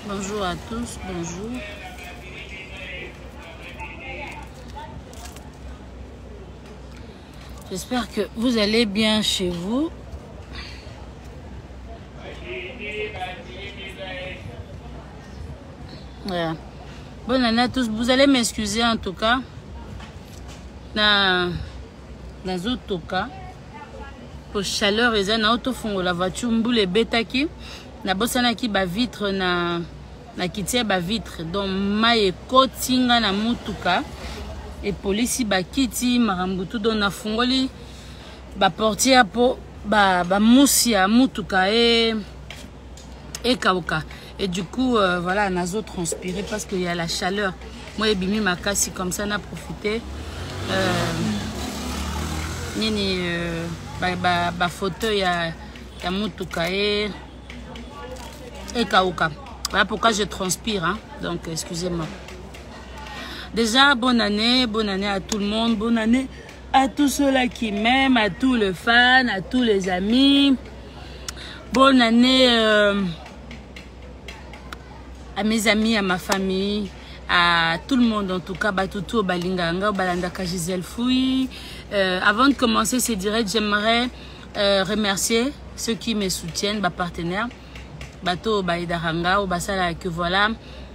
Bonjour à tous, bonjour. J'espère que vous allez bien chez vous. Voilà. Bonne année à tous. Vous allez m'excuser en tout cas. Dans autre cas, pour chaleur, ils ont auto fongo la voiture mboule betaki. Na bosana ki ba vitre na kitia ba vitre donc maye kotinga na mutuka et police ba kiti marambutu don na fungoli ba portière po ba musia mutuka et kauka et du coup voilà nazo transpirer parce qu'il y a la chaleur. Moi et bimi makasi comme ça n'a profité nini ba fauteuil ya mutuka et kauka. Voilà pourquoi je transpire, hein? Donc excusez-moi. Déjà, bonne année à tout le monde, bonne année à tous ceux-là qui m'aiment, à tous les fans, à tous les amis. Bonne année à mes amis, à ma famille, à tout le monde en tout cas, Batutu, Balinganga, Balandaka, Gisèle Fouy. Avant de commencer ce direct, j'aimerais remercier ceux qui me soutiennent, mes partenaires. Bato Baïdaranga, ou Basala que voilà,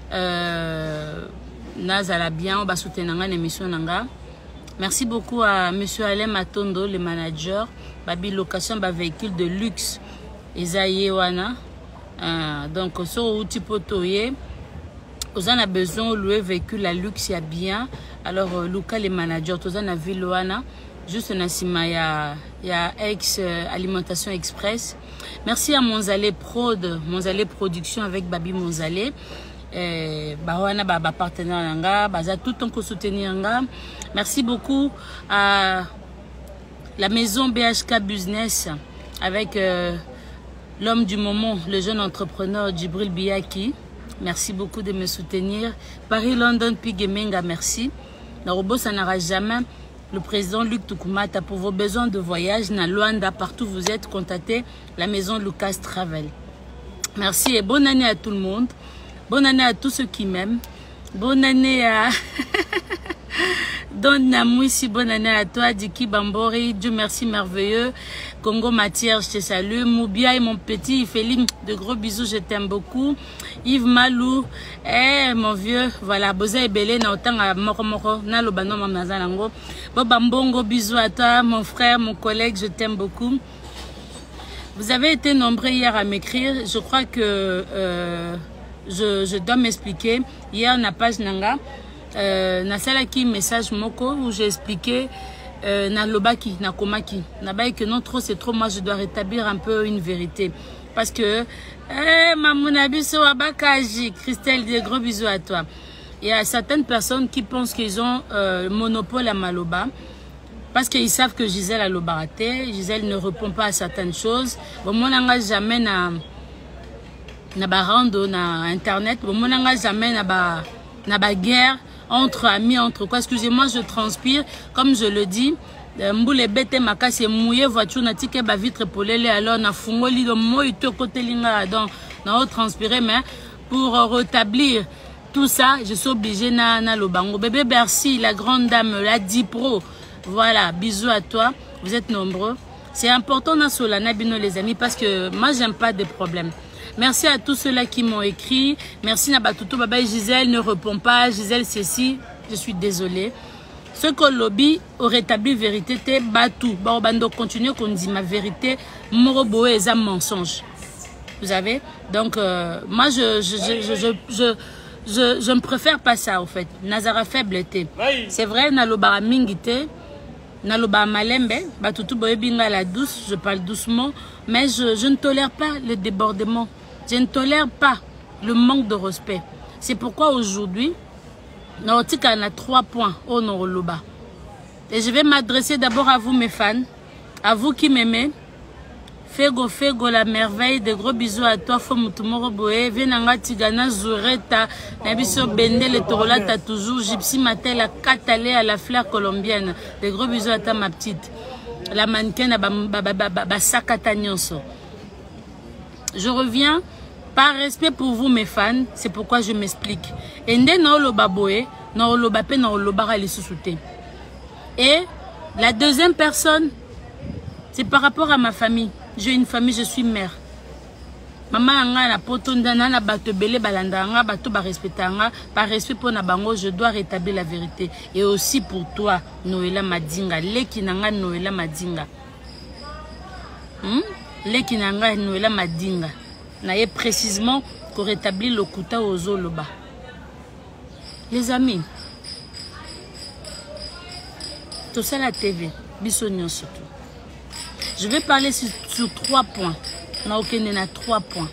Nazala bien, ou Basoutenanga, l'émission Nanga. Merci beaucoup à monsieur Alain Matondo, le manager, Babi Location, véhicule de luxe, Esaïe Wana. Donc, sur outil potoye, vous en avez besoin de louer véhicule à luxe, il y a bien. Alors, Luca, le manager, vous en avez vu Loana, juste Nassima, il y a ex Alimentation Express. Merci à Monzalé Prod, Monzalé Production avec Babi Monzalé. Bawana Baba partenaire Nanga, Baza tout le temps soutenir Nanga. Merci beaucoup à la maison BHK Business avec l'homme du moment, le jeune entrepreneur Djibril Biaki. Merci beaucoup de me soutenir. Paris London Pigemenga, merci. Narobo ça n'aura jamais. Le président Luc Tukumata, pour vos besoins de voyage, na Luanda, partout où vous êtes, contactez la maison Lucas Travel. Merci et bonne année à tout le monde. Bonne année à tous ceux qui m'aiment. Bonne année à Don Namouissi, bonne année à toi, Diki Bambori, Dieu merci merveilleux. Congo Matière, je te salue. Moubia et mon petit Félim, de gros bisous, je t'aime beaucoup. Yves Malou, mon vieux, voilà, Boza et Belé, na autant à Moro, na Lobano Mamnazalango. Bobambongo, bisous à toi, mon frère, mon collègue, je t'aime beaucoup. Vous avez été nombreux hier à m'écrire, je crois que je dois m'expliquer. Hier, na page Nanga, na salaki message moko où j'ai expliqué na lobaki, na komaki. Na baï que non trop c'est trop, moi je dois rétablir un peu une vérité. Parce que, Mamounabiso Abakaji, Christelle, des gros bisous à toi. Il y a certaines personnes qui pensent qu'ils ont le monopole à Maloba. Parce qu'ils savent que Gisèle a l'obaraté. Gisèle ne répond pas à certaines choses. Bon, moi, je jamais na barando, na internet. Bon, moi, je jamais na guerre entre amis, entre quoi. Excusez-moi, je transpire. Comme je le dis, mboule bete makasi mouillé voiture na tike ba vitre polele alors na fungoli do moi to côté linga donc na transpirer mais pour rétablir tout ça, je suis obligée na lobango. Bébé Bercy, la grande dame, la Dipro. Voilà, bisous à toi. Vous êtes nombreux. C'est important na solana bino les amis parce que moi j'aime pas de problèmes. Merci à tous ceux-là qui m'ont écrit. Merci Nabatuto Baba et Gisèle ne répond pas. Gisèle ceci, je suis désolée. Ce que lobby au rétabli vérité te batou. Bon, bando continue qu'on dit ma vérité. Morobo est un mensonge. Vous avez donc moi je ne préfère pas ça en fait. Nazara faible était. C'est vrai nalobara mingite. Naloba malembe. Batutu boebinga la douce. Je parle doucement. Mais je ne tolère pas le débordement. Je ne tolère pas le manque de respect. C'est pourquoi aujourd'hui Naotika a 3 points au Noroloba. Et je vais m'adresser d'abord à vous mes fans, à vous qui m'aimez. Fego Fego la merveille, de gros bisous à toi Fomutumoro Boé, Venanga Tigana Zureta, Nabiso Bende le Torolata toujours, Gypsy Matel la Catalé à la fleur colombienne. De gros bisous à toi ma petite. La mannequin à Basakata Nyonso. Je reviens Par respect pour vous, mes fans, c'est pourquoi je m'explique. Et nde na oloba boye, na oloba pe na oloba les sous-souté. Et la deuxième personne, c'est par rapport à ma famille. J'ai une famille, je suis mère. Maman anga na potondana na bato belé balanda anga bato ba respectanga par respect pour na bango je dois rétablir la vérité et aussi pour toi Noëlla Madinga leki nanga Noëlla Madinga leki nanga Noëlla Madinga na ye précisément pour rétablir le kuta aux oloba. Les amis, tout ça la TV bisognon surtout. Je vais parler sur 3 points. Non, ok, il y a 3 points.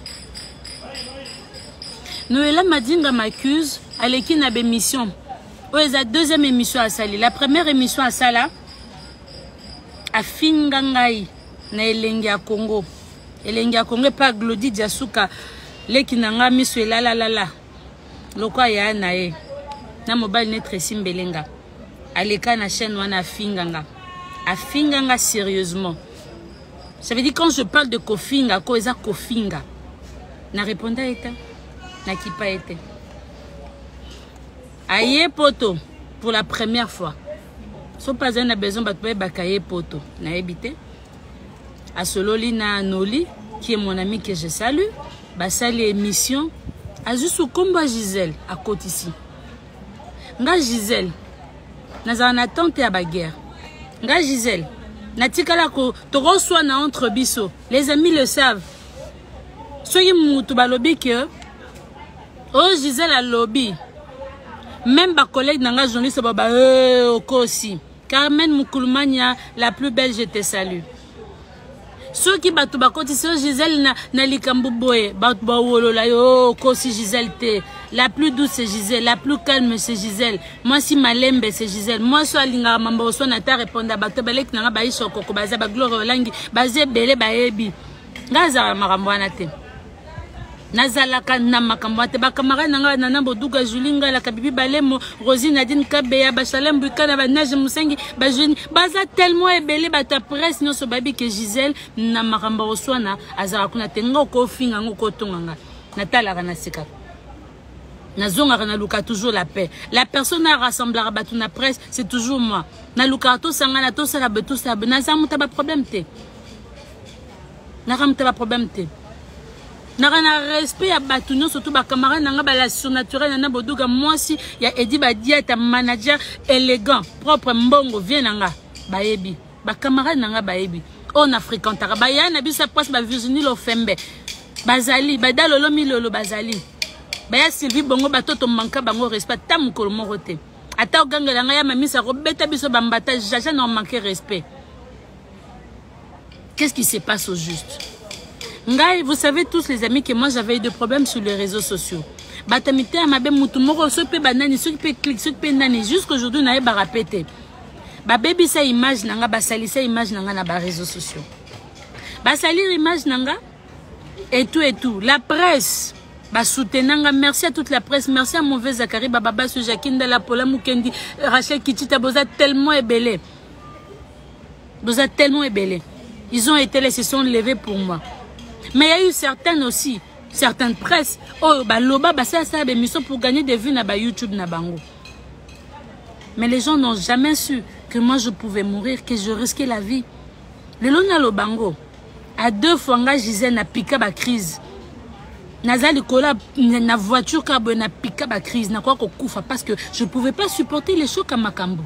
Noëlla Madinga m'accuse à l'équipe de émission. Oh, c'est la deuxième émission à Sali. La première émission à Sala, à Fingangai, na Elengia Congo. Elengia Congo, pas Glody Diasuka. L'équipe n'a mis sur la. Le quoi y a nae. Na mobile net simbelenga. À l'écran na chaîne wana Finganga. À Finganga sérieusement. Ça veut dire quand je parle de Kofinga, Koeza Kofinga. Na répondu à été. Na qui pas été. Aïe poto pour la première fois. So pas un a besoin de bakaye poto. Na habité. A Sololi na Noli qui est mon ami que je salue. Basali émission. A juste au combat Gisèle à côté ici. Nga Gisèle. Naza en attente à baguerre. Nga Gisèle. Natikala ko toro soit na entre biso. Les amis le savent. Soyez moutou balobi que oh Gisèle a lobby. Même ma collègue nanga journaliste baba aussi. Carmen Moukoulmania la plus belle je te salue. Ceux qui battent bakoti c'est Gisèle na likambu boye bat ba wolola yo kosi Gisèle te. La plus douce c'est Gisèle, la plus calme c'est Gisèle. Moi si malembe c'est Gisèle. Moi so alinga mambo so na ta répondre bato belek nanga ba isoko ko baza ba gloire langi baze belé ba yebi. Ngaza makambo wana te. Nazalaka na makambo te ba camarade nanga na nambo duga Julinga la kabibi balemo Rosine Nadine Kabeya ba Salem Bukana ba Nage Musengi ba jeune baza tellement ebelé ba ta presse non so babi que Gisèle na makambo oswana azara kuna tenga ko finga ngoko tonganga natala kana sika. Nazonga na luka toujours la paix. La personne à rassembler à battu na presse, c'est toujours moi. Na luka to sangana to sala beto sa na zamuta ba problème te. Na ramta ba problème te. Na respect à battu non surtout ba camarade na ba la surnaturelle na boduga moi si ya Edi ba dia ta manager élégant, propre mbongo vient nanga ba yebi. Ba camarade nanga ba yebi. On a fréquenté ba ya na bisa presse ba Virginie Lofembe. Bazali ba dalolo milolo bazali. Baya Sylvie bongo batoto manka bango respect tam ko morote ata ogangela nga ya mamisa ko beta biso bambata jaja non manquer respect. Qu'est-ce qui se passe au juste? Ngai, vous savez tous les amis que moi j'avais eu des problèmes sur les réseaux sociaux. Batamite amabe mutu moko so pe banani so pe clic so pe nani jusqu'aujourd'hui na ba répéter. Ba baby sa image nanga ba salisa image nanga na ba réseaux sociaux. Ba salir image nanga et tout la presse. Soutenanga, merci à toute la presse, merci à Mauvais Zakari, Baba Jacqueline de la Pola Mukendi, Rachel Kitita, Boza tellement ébellé. Boza tellement ébellé. Ils ont été là, ils se sont levés pour moi. Mais il y a eu certaines aussi, certaines presses, oh, loba, ça, mission pour gagner des vues na YouTube na bango. Mais les gens n'ont jamais su que moi je pouvais mourir, que je risquais la vie. Le lona lo bango, à 2 fois, Gisèle n'a piqué ma crise. Nazali kola na voiture kabo na pika ba crise na quoi kokufa parce que je pouvais pas supporter les chocs à Makambo.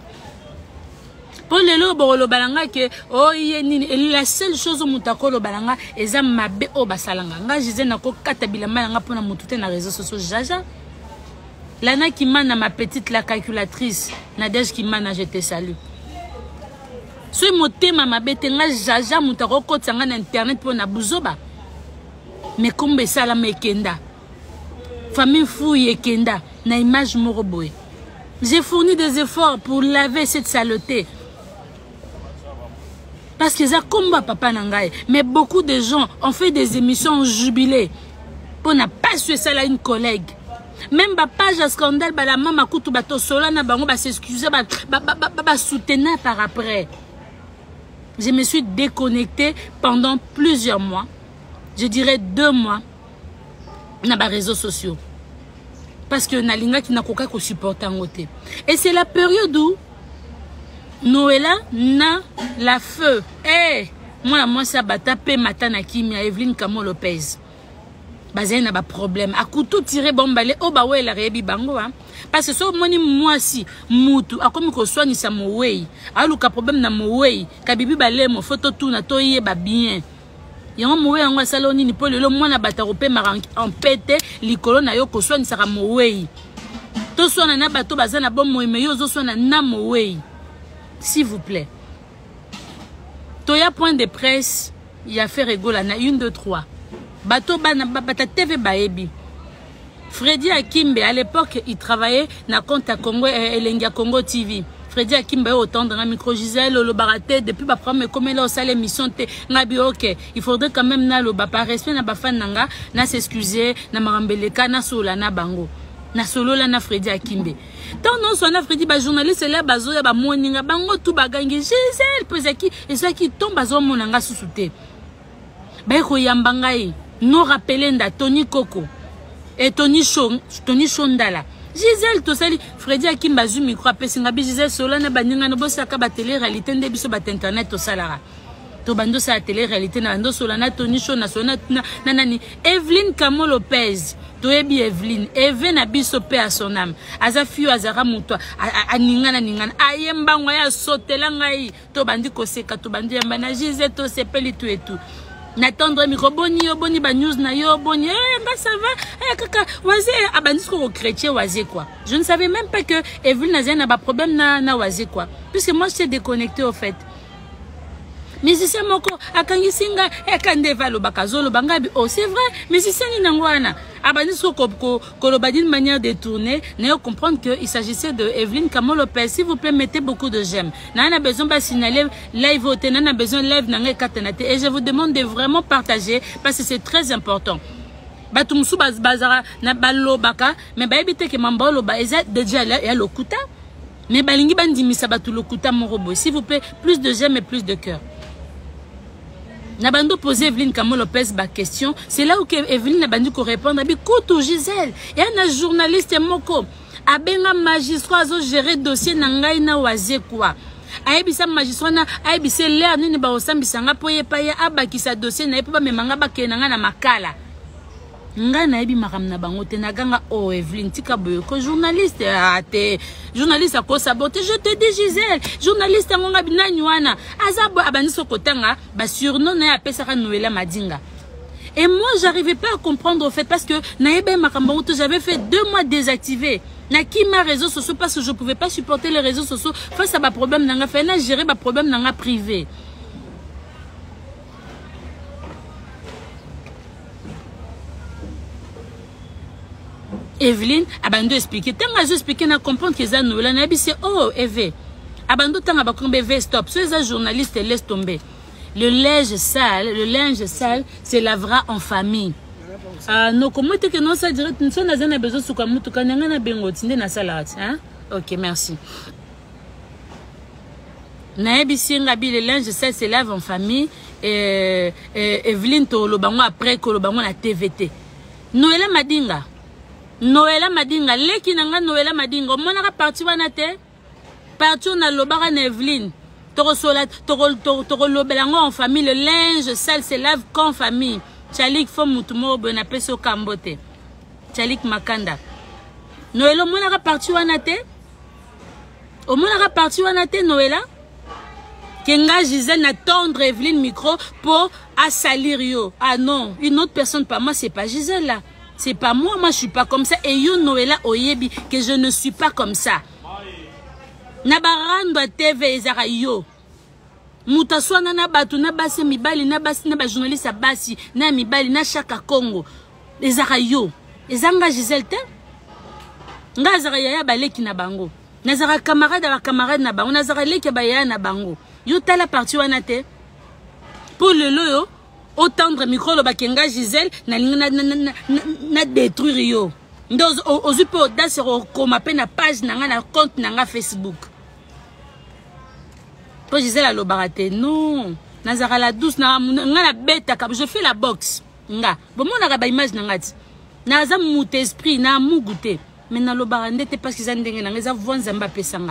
Pour le lo bolo balanga que oh yeni la seule chose mutako lo balanga eza mabe o basalanga nga jize na ko katabila malanga pona mutute na réseaux sociaux jaja. Lana qui mana ma petite la calculatrice Nadège qui mana je te salue. Soy motema mabete nga jaja mutako ko tsanga na internet pona buzoba. Mais comme ça la mekenda famille fouille kenda na image moroboé. J'ai fourni des efforts pour laver cette saleté parce que ça combat papa nangaye. Mais beaucoup de gens ont fait des émissions jubilées pour n'a pas su ça là une collègue. Même ma page à scandale la maman kutu bato solana bango ba s'excuser ba soutenir par après. Je me suis déconnectée pendant plusieurs mois. Je dirais 2 mois. na ba réseaux sociaux. Parce que nalinga qui n'a qu'aucun ko supporter en côté. Et c'est la période où Noëlla na la feu. Eh, moi ça bata pe matana kimia Evelyne Kamo Lopez. Bazé na ba problème. A couteau tiré bombalé o ba we la rebi bango hein. Parce que so moni moi si mutu akomi ko soigner sa mo wey. Aluka problème na mo wey. Ka bibi balé mo photo tout na to yé ba bien. Yango mowe yango saloni ni pole lo mwana bataro pe mara en pété likolo na yo ko soigner sa mowe. To sona na bato bazana bon mowe me yo zo sona na mowe. S'il vous plaît. Toya point de presse, il y a fait rigola na 1 2 3. Bato bana bata TV baebi. Freddy Akimbe à l'époque il travaillait na compte à Congo Elengia Congo TV. Freddy Akimbe autant dans la micro Gisèle le baraté depuis ba prendre comme là au salle émission te ngabi OK il faudrait quand même na lo ba par respect na ba fan nanga na s'excuser na marambeleka na sola na bango na solo la na Freddy Akimbe tant non son na Freddy ba journaliste là bazo ya ba moninga bango tout bagangi Gisèle pesaki et ça qui tombe bazo monanga susute ba ko yambanga yi no rappeler nda Tony Coco et Tony Shondala Gisèle tosali Freddy Akimba zu micro apesinga bi Gisèle solana baninga no bosaka ba télé réalité nde biso ba internet tosalara to bando sa télé réalité na ndo solana Tony Show na sona nani Evelyne Kamo Lopez to ebi Evelyne Eve na biso pe à son âme aza fio azara muto aningana ningana ayemba ngwa ya sotela ngai to bandi koseka to bandi yamba na Gisèle to sepeli tout et tout. N'attendre micro boni ba news na yo boni bah ça va kaka waze abandis ko chrétien waze quoi. Je ne savais même pas que Evelyne Nazia n'a pas problème na waze quoi puisque moi j'étais déconnecté au fait. Mais si c'est moko akangi singa kandeva lo bakazolo bangabi oh c'est vrai mais si c'est ni nangwana abandis ko lo d'une manière détournée ne comprendre que il s'agissait de Evelyne Kamo Lopez. S'il vous plaît mettez beaucoup de j'aime. Nana besoin ba signaler live voter nana besoin live nanga katenate et je vous demande de vraiment partager parce que c'est très important. Batumsu bazara na balo baka mais ba ebite ke mambolo ba eza déjà là ya lokuta mais balingi bandimisa batu lokuta mon robot. S'il vous plaît plus de j'aime et plus de cœur. Nabando posé Evelyne Kamo Lopez ba question, c'est là où Evelyne Nabandi ko répondre abi koutou Gisèle, y a un journaliste moko abenga magistrat zo gérer dossier na ngai na waze quoi. Aibisa magistrat na aibise l'air nini ba osambisa nga poye paye abakisa dossier na epa ba memanga ba kenanga na makala. Nga na ebi makamna bango te na ganga oh Evelyne tika boyo ko journaliste ate journaliste a ko saboter je te dis Gisèle journaliste ngonga binani wana azabo abaniso kotanga ba surnom na apesaka Noëlla Madinga. Et moi j'arrivais pas à comprendre au fait parce que na ebe makambo j'avais fait 2 mois désactivé na ki ma réseaux sociaux parce que je pouvais pas supporter les réseaux sociaux face à ba problème nanga fait na gérer ba problème nanga privé. Evelyne abando expliquer tanga je expliquer na comprendre que ça Noëlla na c'est oh Eve abando tanga ba kombe V stop ceux les journalistes laisse tomber le linge sale c'est lavera en famille no comment est que non ça dirait nous sommes dans un besoin suka mutu kananga na bengo tinde na salade hein OK merci na ebisi ngabi le linge sale c'est lave en famille et Evelyne to lo bango après ko lo bango na TVT Noëlla Madinga leki nanga Noëlla Madinga mona ka parti wana te parti na lobara na Evelyne toro lobelango en famille le linge sale se lave qu'en famille Chalik fo mutumo bona peso kambote Chalik Makanda Noëlla mona ka parti wana te o mona ka parti wana te Noëlla Kenga Gisèle na tendre Evelyne micro pour assalir yo ah non une autre personne pas moi c'est pas Gisèle là. C'est pas moi je suis pas comme ça et yo Noëlla oyebi que je ne suis pas comme ça. Nabarando TV ezara yo. Mutaswana na batu na basi mibali na basi na ba journaliste basi na mibali na chaka Congo. Ezara yo. Ezanga Gisèle te. Nga zara ya baleki na bango. Nazara camarade na bango nazara leki ba ya na bango. Yo tala parti wana te. Pour le loyo autant de micro le bakenga Gisèle na détruire yo ndoz ozupo audace comme na page na compte na Facebook pour Gisèle a lo baraté non nazara la douce na beta je fais la boxe nga bon mon na ba image na ngati naza mout esprit na mugute mais na lobaka ndete parce que za ndenge nanga za voix nzamba pesanga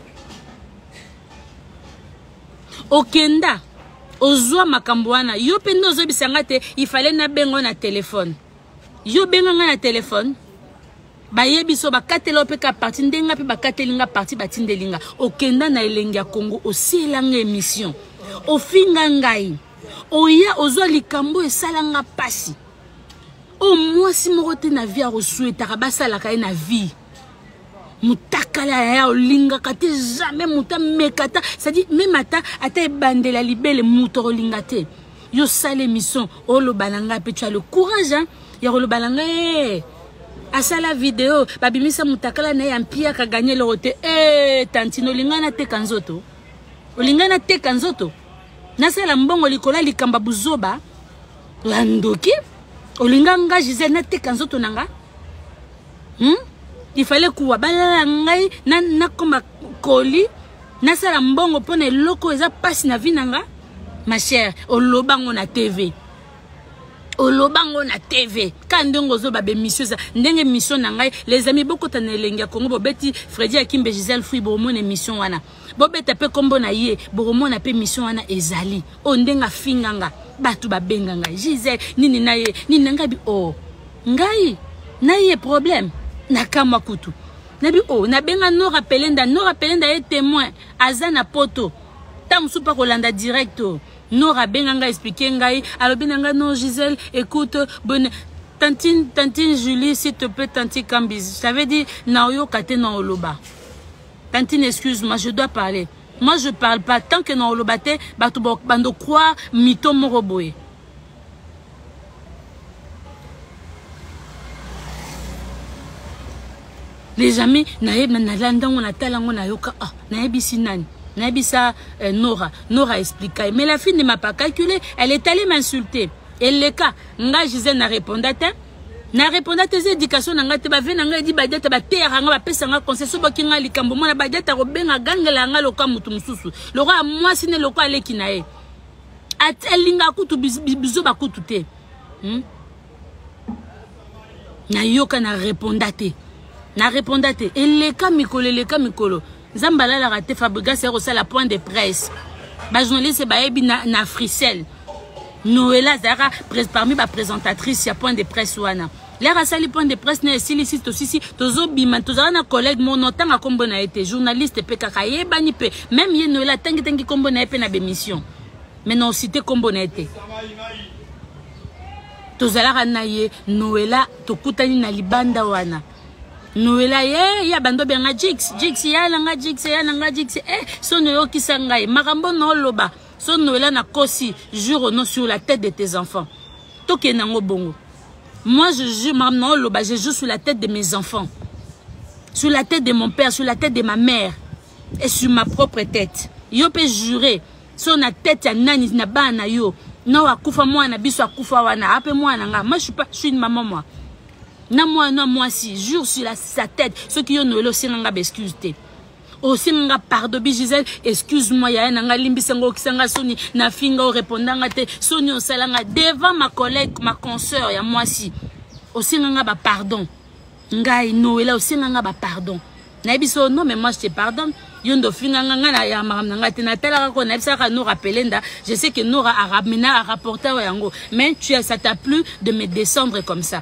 okenda ozwa makambo wana yo pe ndo ozobisanga te il fallait na bengo na téléphone yo benganga na téléphone bayebi so bakatela pe ka parti ndenga pe bakatelinga parti batindelinga okenda na elengi ya Congo osielanga émission ofinga ngai oya ozwa likambo esalanga pasi o mwasi moko te na vie a resuetaka basalaka ye na vie mutakala ya olinga kate jamais muta mekata c'est-à-dire même ata ebandela libele muto olinga te yo sale mission olobananga pe tu as le courage hein ya olobananga asala vidéo babimisa mutakala na ya mpia ka gagner le rote tantino lingana te kanzoto olingana te kanzoto nasala mbongo likola likamba buzoba landoki olinganga Gisèle na te kanzoto nanga il fallait kuwa balala ngai na koma koli nasala mbongo pona eloko eza pasi na vinanga ma chère olobango na TV olobango na TV kandongo zo babe mission za ndenge mission na ngai les amis beaucoup tana elenga Congo bobeti Freddy Akimbe Gisèle Fui bomona mission wana bobeta pe kombo na ye bomona pe mission wana ezali o ndenga finganga batu babenganga Gisèle nini na ye nini ngabi o ngai na ye problème nakama kutu nabi o na benga no rappelenda e témoin azana poto tamsupa kolanda directo Nora Benganga expliqué ngai alors Benanga non Gisèle écoute bonne tantine Julie s'il te plaît tantine Kambiz j'avais dit naoyo kate na oloba tantine excuse-moi je dois parler moi je parle pas tant que na oloba te bato bando croire mito moroboé les amis naïb na landango na talango na yoka naïbi sinani Nabisa Nora explique. Mais la fille ne m'a pas calculé. Elle est allée m'insulter. Et le cas, nga Gisèle n'a répondu à tes éducations. Nga te bave nga di badeta ba terre nga ba pesa nga concession ba kinga likambo mona badeta ko benga gangela nga loka mutu mususu. Lora moi sine loko ale kinae. Atelinga kutu bizo ba kutu te. Na yoka na répondate. Et le cas mikolo. Zambala la raté Fabriga c'est aussi la point de presse. Ba journaliste ba ebi na Frissel. Noëlla Zara parmi ba présentatrice ya point de presse wana. L'air sali point de presse na silicite aussi tozo bima tozana na collègue mon otanga kombo na été journaliste pe kakaye bani pe même ye Noëlla tangi kombo na pe na bémission. Mais non cité kombo na été. Tozala na ye Noëlla tokutani na libanda wana. Noëlla ya bando benga Jix ya langa Jix son yo kisangai makambo no loba son Noëlla na kosi jure non sur la tête de tes enfants toke nango bongo moi je jure maman loba je joue sur la tête de mes enfants sur la tête de mon père sur la tête de ma mère et sur ma propre tête yo peut jurer sur la tête ya nani na bana yo no akufa mwana biso akufa wana ape mwana nga moi je suis une maman moi. Non, moi si, jure sur sa tête. Ceux qui ont Noëlla aussi n'ont pas excuse. Aussi n'ont pas pardon, Gisèle, excuse-moi, il y a un limbi sango qui s'en soni, na finga répondant à te, soni au salanga devant ma collègue, ma consoeur, il y a moi si. Aussi n'ont pas pardon. Ngai Noëlla aussi n'ont pas pardon. Nabiso non, mais moi je te pardonne. Yondo finga ngana ya maramnanga tenatela ko na bisa ka no rappelenda. Je sais que Nora a ramené à rapporter au yango, mais ça t'a plu de me descendre comme ça.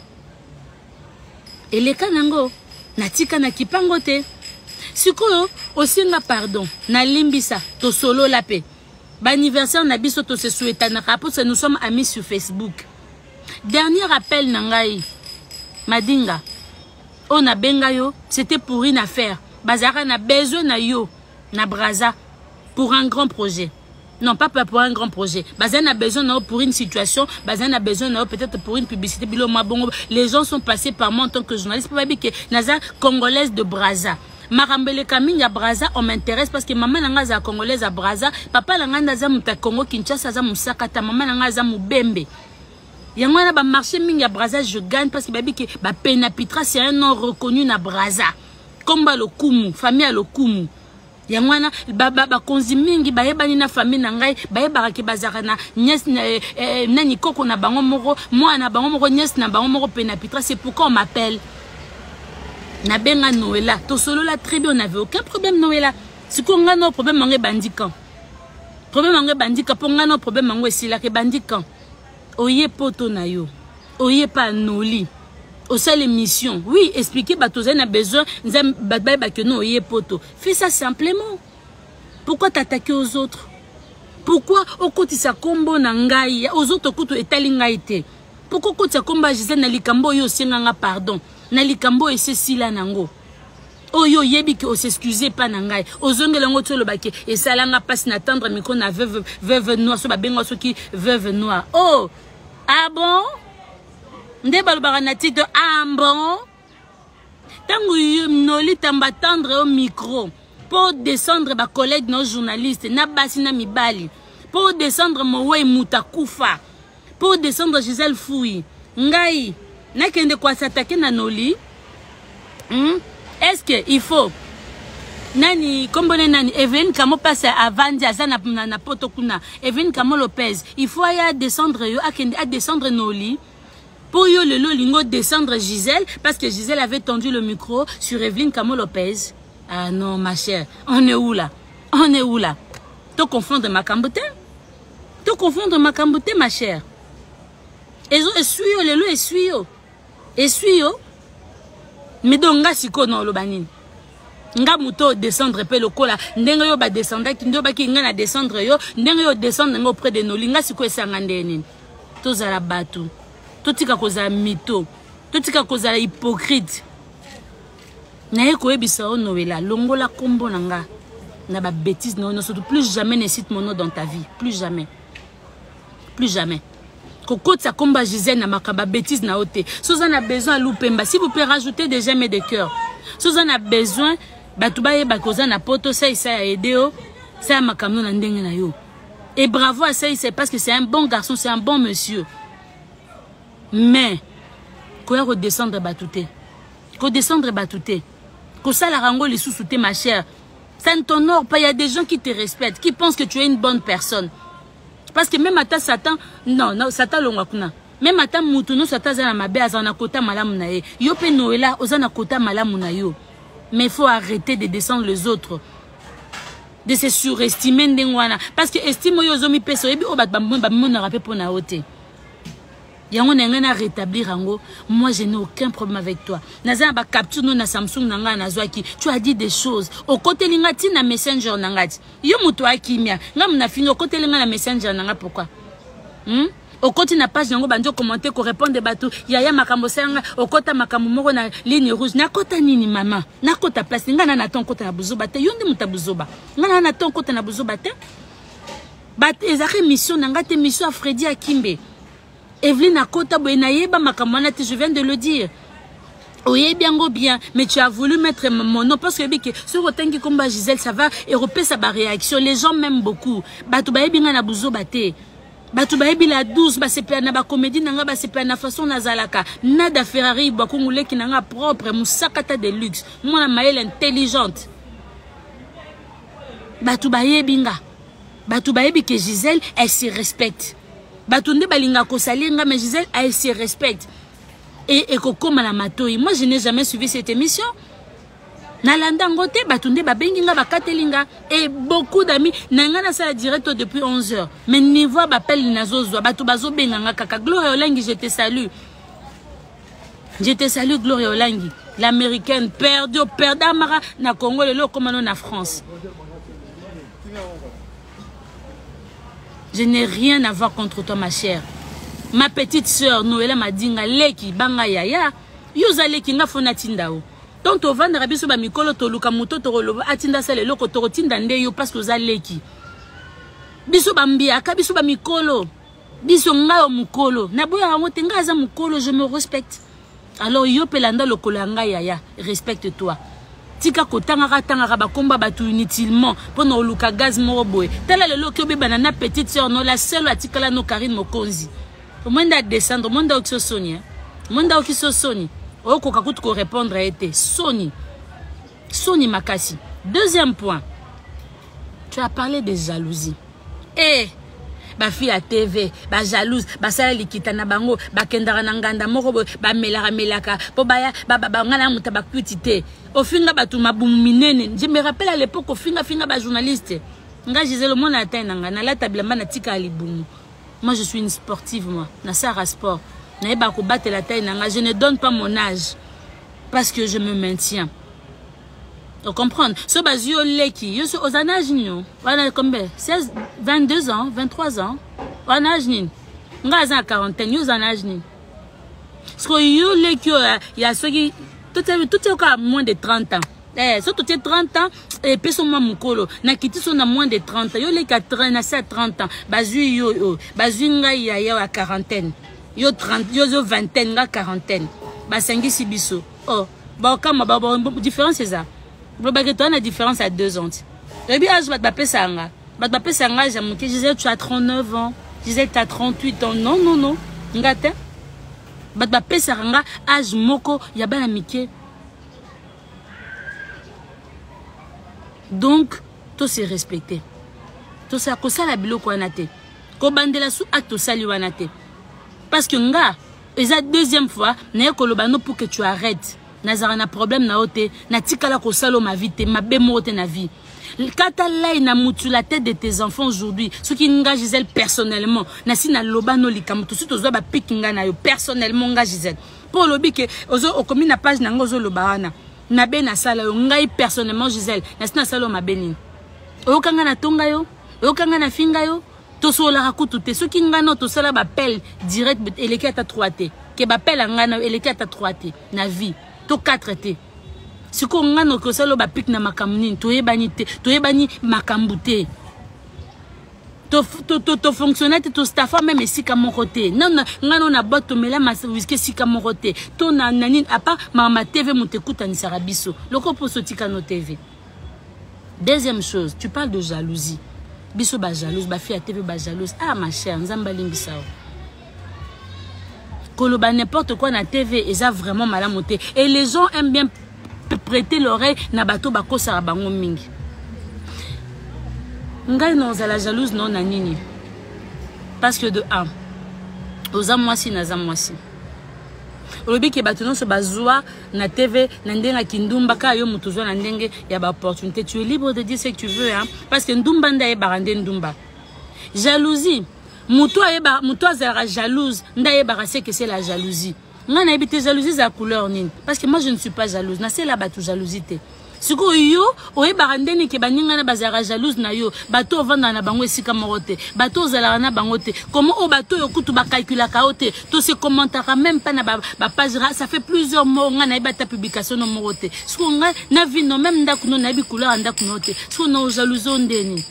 Et les kanango, natika na kipango te. Sikoyo, aussi nga pardon, na limbisa, to solo la paix. Ba anniversaire na biso to se souhaita na rapport, nous sommes amis sur Facebook. Dernier appel nangai, Madinga. On a benga yo, c'était pour une affaire. Bazara na besoin na yo, na braza, pour un grand projet. Non, pas pour un grand projet. Bazan a besoin pour une situation. Bazan a besoin peut-être pour une publicité. Les gens sont passés par moi en tant que journaliste. Pour que Naza congolaise de Brazza. Marambele Kaming à Brazza, on m'intéresse parce que maman n'a congolaise à Brazza. Papa n'a naza muta Congo Kinshasa za musakata. Maman n'a naza mubembe. Yangwana ba marché mingi à Brazza, je gagne parce que baby que ba Penapitra c'est un nom reconnu na Brazza. Comme ba le Kumu, famille à le Kumu. Yangwana ba konzi mingi bayebani na famille na ngai bayebaka ke bazaka na nièce nani koko na bango moko moi na bango moko nièce na bango moko pena pitra. C'est pourquoi on m'appelle na benga Noëlla to solo la très bien. On n'avait aucun problème Noëlla. Si qu'on a no problème mangé bandikan problème mangé bandika pour nga no problème mangé si la ke bandikan oye poto na yo oye pa noli. Au seul émission, oui, expliquer Batozan a besoin, que nous ayez poto. Fais ça simplement. Pourquoi t'attaquer aux autres? Pourquoi au côté sa combo nangai, aux autres côté etalingaite? Pourquoi côté sa combo Gisèle nalikambo yo senganga pardon, nalikambo et Cécile nango? Oh yo yebi que s'excuser pas nangai. Aux ongles lango tolo bake et ça langa passe n'attendre mais qu'on a veuve noire, so ba bengo so qui veuve noire. Oh, ah bon? Ndebal baranati de bon. Tango noli tamba tendre au micro pour descendre ba collègue nos journalistes na basi na mibali pour descendre Mowe Mutakufa pour descendre Gisèle Fouy ngai na kende kwa s'attaquer na noli. Est-ce que il faut nani kombone nani Evelyne Kamo passe avant dia na poto kuna Evelyne Kamo Lopez il faut ya descendre yo à descendre noli. Pour yo le lingo descendre Gisèle parce que Gisèle avait tendu le micro sur Evelyne Kamo Lopez. Ah non ma chère, on est où là? On est où là? Tu confondre ma camboté? Tu confondre ma camboté ma chère? Et suis yo le essuie yo. Mais donc nga siko non lo banine. Nga muto descendre pe le kola ndenga yo ba descendre ki ndo ba ki nga na descendre yo ndenga yo descendre nga auprès de nolinga siko esanga ndeni. Tozala batu. Totika kozala mito, totika kozala hypocrite. Naye koyebisa o Noëlla, longola kombo nanga na ba bêtise non surtout plus jamais ne cite mon nom dans ta vie, plus jamais. Plus jamais. Kokota komba Gisèle na makaba bêtise na ote. Suzanne a besoin loupemba, si vous pouvez rajouter des j'aime et des cœurs. Suzanne a besoin batubaye bakoza na poto ça a aidé o, ça makamno na ndenge na yo. Et bravo à ça, c'est parce que c'est un bon garçon, c'est un bon monsieur. Mais, quoi redescendre batouté? Redescendre batouté? Que ça la rango les sous-soutés, ma chère. Ça ne t'honore pas. Il y a des gens qui te respectent, qui pensent que tu es une bonne personne. Parce que même à ta Satan, non, Satan l'ongakuna. Même à ta moutuno, Satan zana mabe, azana kota malamunaye. Yo pe Noëlla, ozana kota malamunayo. Mais il faut arrêter de descendre les autres. De se surestimer ndengwana. Parce que estime yo zomi peso, ebi obat bamona rapé pour na ote. Yango nengana rétablir ango. Moi je n'ai aucun problème avec toi. Naza ba capture no na Samsung nanga na zwaki. Tu as dit des choses. Au côté lingati na Messenger nangati. Yo muto akimia. Ngam na fini au côté linga na Messenger nanga pourquoi? Au côté na page nango banjo commenter ko répondre des bateaux. Yaya makambo senga au côté makambo moko na ligne rouge. Na kota nini mama? Na kota place ngana na ton kota na buzoba te. Yonde mutabuzoba. Ngana na ton kota na buzoba te. Bat ezake mission nangate mission à Freddy Akimbe. Evelyne Akota Boenayeba Makamana, je viens de le dire. Oui, bien, bien, mais tu as voulu mettre mon nom parce que sur le temps qui combat Gisèle, ça va européer sa réaction. Les gens m'aiment beaucoup. Batoubaye bien na bouzo bate. Batoubaye la douce, c'est plein na comédie, nanga c'est plein na façon nazalaka. Nada Ferrari, bakongole qui nanga propre, moussakata de luxe. Moi la maëlle intelligente. Batoubaye binga. Batoubaye que Gisèle, elle se respecte. Batunde balinga kosalinga mais Gisèle elle se respecte et kokoma la matoi. Moi je n'ai jamais suivi cette émission. Nalanda ngote batunde babenginga bakatelinga et beaucoup d'amis nangana ça direct depuis 11h. Mais niveau bapel nazozwa batu bazo benganga kaka Gloria Olangi je te salue. Je te salue Gloria Olangi, l'américaine perdue perdamara na Congo le comme na France. Je n'ai rien à voir contre toi, ma chère. Ma petite sœur, Noëlla m'a dit leki banga yaya. Yoza leki nga fona tindao. Donc, au vendre biso ba mikolo to luka muto to rolo atinda sale loko to tinda ndeyo parce que za leki. Biso bambia ka biso ba mikolo. Biso nga o mukolo. Na boya ngote nga za mukolo, je me respecte. Alors yo pelanda lokolo nga yaya, respecte-toi. Tika kotanga tanga ba komba batu inutilement pour no luka gaz moroboy. Tala le loki obe banana petite sœur no la seule atikala no Karine Mokonzi. Au monde descendre, au monde okiso Sony. Monde okiso Sony. O koka kutu ko répondre a été Sony. Sony makasi. Deuxième point. Tu as parlé de jalousie. Eh, ba fille à TV, ba jalouse, ba sala likita na bango, ba kendara na nganda moko ba melaka po ba ngana muta ba kwitite. Ofinga ba tuma buminene. Je me rappelle à l'époque ofinga ba journaliste. Nga Gisèle mon atteint na la table na tika libumu. Moi je suis une sportive moi, na Sara Sport. Na ba ko battre la taille nanga, je ne donne pas mon âge parce que je me maintiens. Tu comprends? Ce bazio leki, yo aux âges nyo. Voilà combien? 16, 22 ans, 23 ans. En âge ni. Nga za quarantaine, yo en âge ni. Parce que yo leki il y a ceux qui tout est moins de 30 ans. Eh, so tout est 30 ans et peso ma mukolo. Na kiti so na moins de 30 ans. Yo leki à 30 ans. Bazio yo nga ya à quarantaine. Yo 30, yo vingtaine, nga quarantaine. Ba sengi sibiso. Oh, ba kama ba différence c'est ça. La différence à 2 ans. Je disais, tu as 39 ans. Je disais, tu as 38 ans. Non, non, non. Ngate. Âge moko, yaba mike. Donc, tout c'est respecté. Tout ça, ko sala biloko anate. Ko bandela sou acte sali wanate. Parce que nga, et la deuxième fois, n'a kolobano pour que tu arrêtes. Nazara na problème na ote na tikala ko salo ma vie te ma bemote na vie kata lai na mutu la tête de tes enfants aujourd'hui ce qui nga Gisèle personnellement na si na lobano likam tout suite ozo ba pikinga na yo personnellement nga Gisèle pour lobi ke ozo okomi na page na ngozo lobana na be na sala yo ngai personnellement Gisèle na si na salo ma beni okanga na tonga yo okanga na finga yo to so la rakutu te ce qui nga no to sala ba appel direct eleki ata 3T ke ba appel nga na eleki ata 3T na vie to 4T. Si ko ngano ko salo ba pik na makamuni to yebani te to yebani makambute to fonctionner to staff même sika mokote non ngano na boto mela maswiske sika mokote to na nani apa mama TV mutekuta ni sarabiso loko poso tika no TV. Deuxième chose, tu parles de jalousie. Biso ba jalouse ba fille à TV ba jalouse. Ah ma chère, nzamba limbisa. Koloba n'importe quoi na TV et ça vraiment mal à monter. Et les gens aiment bien prêter l'oreille na bato bako sarabango mingi. Ngai non za la jalouse non na nini. Parce que de un, oza mwasi na za mwasi. Olobi ke bato non se bazwa na TV na ndenga kindumba ka yo mutuzwa na ndenge ya ba opportunité. Tu es libre de dire ce que tu veux hein parce que ndumba nda e barande ndumba. Jalousie. Moutoua zara jalouse, ndaye sait que c'est la jalousie. Nga na ebite jalousie za couleur nini. Parce que moi je ne suis pas jalouse, na c'est la batu jalousie. Siko yo, oye barandeni ke baninga na bazara jalouse na yo, bato vanda na bango esika morote, bato zala na bangote. Comment o bato yo kutu ba calcula kaote, to se commentera même pas na ba page, ça fait plusieurs mois nga na ebata publication no morote. Siko nga na vi no même ndaku no na bi couleur ndaku note. Siko na jalousie ndeni.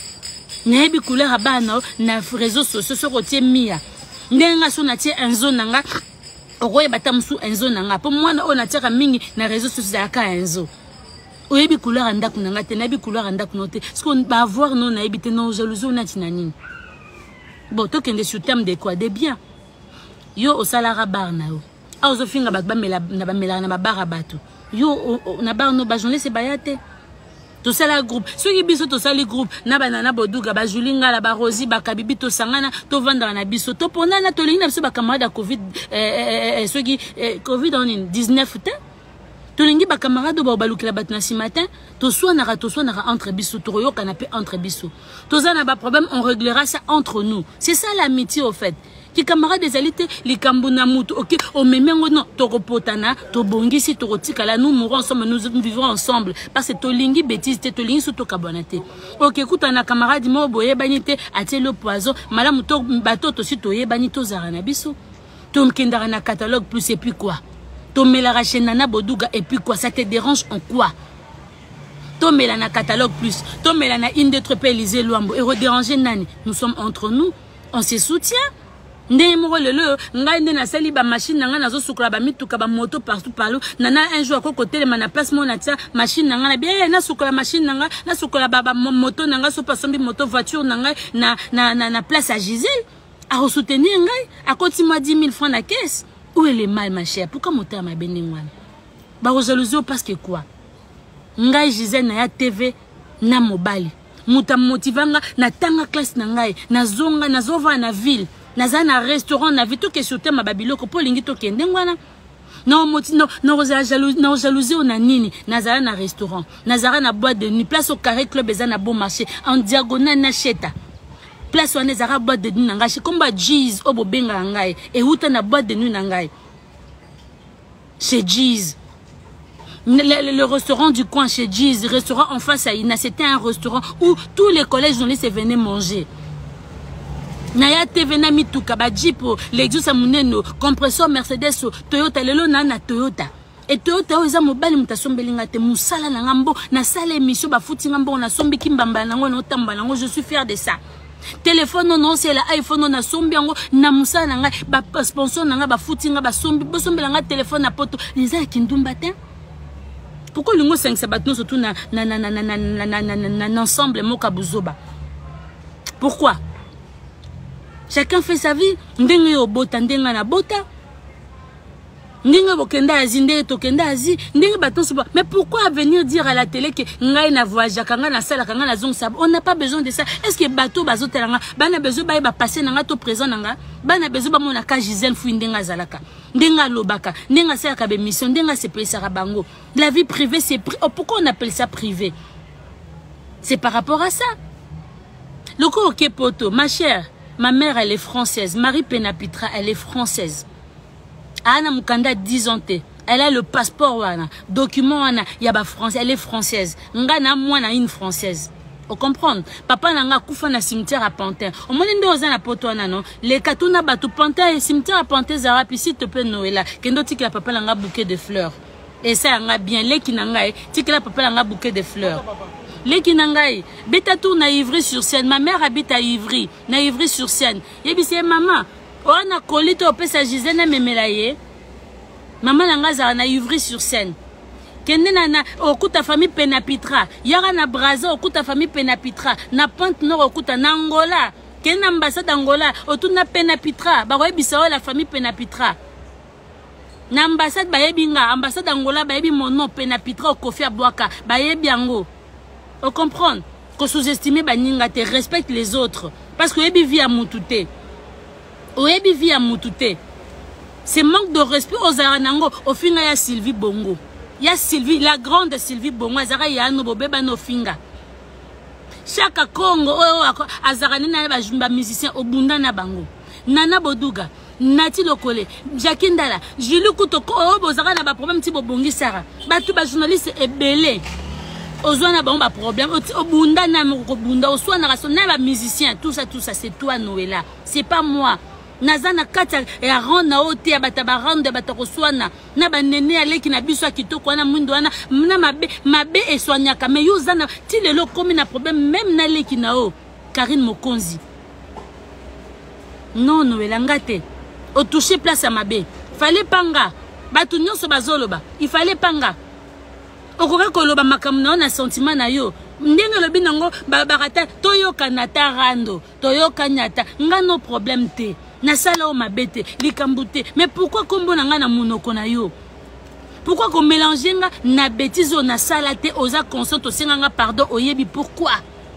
Nebi couleur abana na réseaux sociaux so kotie mia ndenga so na tie enzo nanga okoye batamsu enzo nanga po mwana o na tiaka mingi na réseaux sociaux aka enzo oyebi couleur andaku nanga te nebi couleur andaku note ce qu'on va avoir non na ebite no jalousie na tinani bon to kende sur terme de quoi de bien yo o salara bar na yo a ozo finga ba mela na bar abatu yo na bar no ba journée bayate. Tout ça la groupe. Ceux qui biso tout ça les groupes. Na banana boduga ba Julinga la ba Rosi ba Kabibi to sangana to vendre na biso. To pona na to lingi na biso ba camarade Covid ceux qui Covid en 19 temps. To lingi ba camarade ba balukela batna si matin. To soit na entre biso to yo canapé entre biso. To ça na ba problème on réglera ça entre nous. C'est ça l'amitié au fait. Qui camarade des alités les kambuna mutu OK o memengo non to repotana to bongisi to rotikala nous mourons ensemble nous vivons ensemble parce que to lingi bêtise to lingi so to kabonate OK écoute na camarade mo boye banité atie le poison malamu to bato to si to yebani to zarana biso to mkendara na catalogue plus et puis quoi to melara chenana boduga et puis quoi ça te dérange en quoi to melana catalogue plus to melana indetro Élysée Luambo et redéranger nani nous sommes entre nous on se soutient. Ndemo lelo ngai ndena sali ba machine nanga nazo sukula ba mituka ba moto partout partout nana un jour ko côté na place mon atia machine nanga na bien na sukula machine nanga na sukula ba moto nanga so pasombi moto voiture nanga na place à Gisèle à soutenir ngai à côté moi 10 000 francs na caisse où est le mal ma chère pourquoi moteur ma beningwana ba jalousie parce que quoi ngai Gisèle na ya TV na mobile muta motivanga na tanga classe na ngai na zonga na zova na ville naza na restaurant na vie to ke sur tema babiloko po lingi to kende ngwana na jalousie na nini nazara na restaurant nazara na boîte de nuit place au carré club eza na bon marché en diagonale na cheta place wana ezara boîte de nuit na ngai komba Jeez obo benga ngai et uta na boîte de nuit na ngai chez Jeez le restaurant du coin chez Jeez restaurant en face à Ina c'était un restaurant où tous les collèges journalistes venaient manger. Naya TV na mituka ba Jeep Lexus muneno compresseur Mercedes Toyota lelo na Toyota et Toyota oza mobali mutasombelinga te musala na ngambo na sala émission ba futi ngambo na sombi kimbamba nango no tamba nango je suis fier de ça. Téléphone non c'est la iPhone na sombi yango na musala nga ba sponsor nga ba futi nga ba sombi bo sombelanga téléphone na poto les kindumba te. Pourquoi le mot 5 sabatons surtout na ensemble moka buzoba? Pourquoi? Chacun fait sa vie. Ndenge yo bota ndenga na bota. Ndenge bokenda azi ndenge tokenda azi ndenge baton soba. Mais pourquoi venir dire à la télé que ngai na voyage kanga na sala kanga na zong sab? On n'a pas besoin de ça. Est-ce que bateau bazotelanga bana besoin ba passer nanga to présent nanga bana besoin ba mona ka Gisèle fu ndenga zalaka ndenga lobaka ndenga sala ka be mission ndenga se pesa bango. La vie privée c'est pourquoi on appelle ça privé? C'est par rapport à ça. Loko ok poto ma chère. Ma mère, elle est française. Marie Penapitra, elle est française. Anna Mukanda, 10 ans. Elle a le passeport, document, il y a français. Elle est française. Ngana, moi, na une française. Vous comprenez? Papa n'a pas na cimetière à Pantin. Au moment où on a poto, non? Les katuna batu Pantin et cimetière à Pantin, Zarapi, s'il te plaît, Noëlla. Kendo tika la papa n'a bouquet de fleurs. Et ça, on a bien. Les qui n'angaï, tika la papa n'a bouquet de fleurs. Les Kinangai, Betatou na Ivry-sur-Seine. Ma mère habite à Ivry, na Ivry-sur-Seine. Et puis c'est maman. On a collé au pesa Gisèle Memelaye. Maman n'a na Ivry-sur-Seine. Kende na okuta famille Penapitra. Yara na Braza okuta famille Penapitra. Na Pente Nord okuta na Angola. Kende na ambassade Angola. Otu na Penapitra. Baroye bisao la famille Penapitra. Na ambassade bayebinga. Ambassade Angola bayebi mon nom Penapitra Kofi Abouaka. Bayebi ango. On comprend que sous-estimer baninga te respecte les autres parce que oyebi via mutute oyebi via mutute c'est manque de respect aux aranango au finga ya Sylvie Bongo ya Sylvie la grande Sylvie Bongo azara ya no bobeba no finga chaque Congo azarani na ba jumba musicien obunda na bango Nana Boduga Nati Lokole Jacques Ndala Julie Koutoko bozara na ba problème ti bobongi sara batu ba journaliste ebele Ozwana ba problème obunda na mokobunda oswana raso na ba musicien tout ça c'est toi Noëlla c'est pas moi nazana kata ya rona ote ya bataba randa batakoswana na ba nene aleki na biso kitoko na mwindo wana na mabe eswanyaka mais yozana ti lelo komi na problème même na leki na o Karine Mokonzi non Noëlla ngate o toucher place à mabe fallait panga batu nyonso bazoloba il fallait panga okoka koloba makamuna na sentiment na yo ndenge lobi nango barata toyoka nata rando toyoka nyata nga no problème te na sala o mabete likambute mais pourquoi kombo nanga na munoko na yo pourquoi ko mélanger nga na bêtise na sala te oza consent to senganga pardon oyebi pourquoi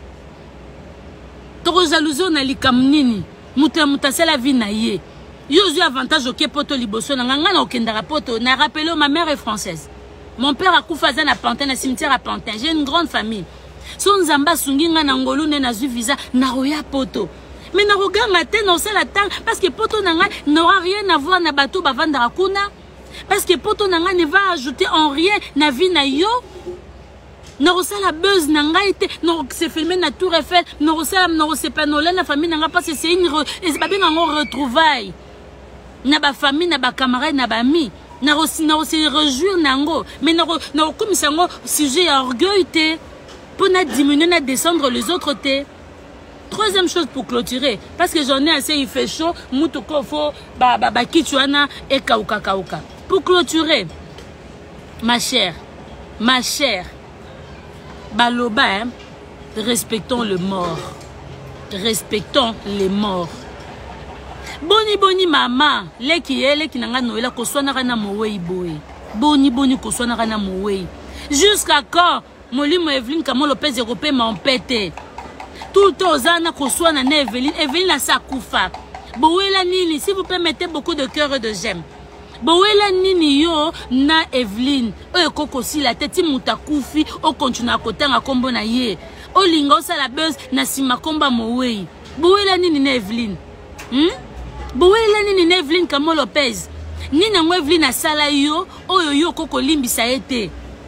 to jalousie na likamnini muta sala vie na ye yo zu avantage au poto liboso na nga na okendara poto na rappelé ma mère est française. Mon père a Koufazan à Pantin, à cimetière à Pantin. J'ai une grande famille. Son Zamba Sunginga Nangolou n'a eu visa, Naroya Poto. Mais Naroga matin, non, c'est la temps, parce que Poto Nanga n'aura rien à voir na bateau Bavandarakuna. Parce que Poto Nanga ne va ajouter en rien na vie na yo. N'aura la buzz Nanga été, n'aura se filmé na Tour Eiffel, n'aura se panoler la famille Nanga parce que c'est une retrouvaille. Na ba famille, na ba camarade, na ba ami. Na aussi réjouir nango mais na comme ça sujet à orgueil te pour na diminuer na descendre les autres te. Troisième chose pour clôturer parce que j'en ai assez il fait chaud mutoko fo ba kichuana et kauka pour clôturer ma chère baloba hein, respectons le mort respectons les morts. Boni mama leki nanga Noëlla koswana kana mowei boy boni koswana kana mowei jusqu'à quand Molimo Evelyne Kamo Lopez Européen m'a empêté tout le temps ozana koswana na Evelyne. Evelyne a sa kufa. Bowela nini, si vous permettez beaucoup de cœur et de j'aime. Bowela nini yo na Evelyne. Oyo koko si la tête muta kufi o continue à kotanga kombo na ye. O linga o sala buzz na sima komba mowei. Bowela nini na Evelyne. Bowela nini na Evelyne Kamo Lopez. Nina ngo Evelyne asala yo oyo yo koko limbisa ete.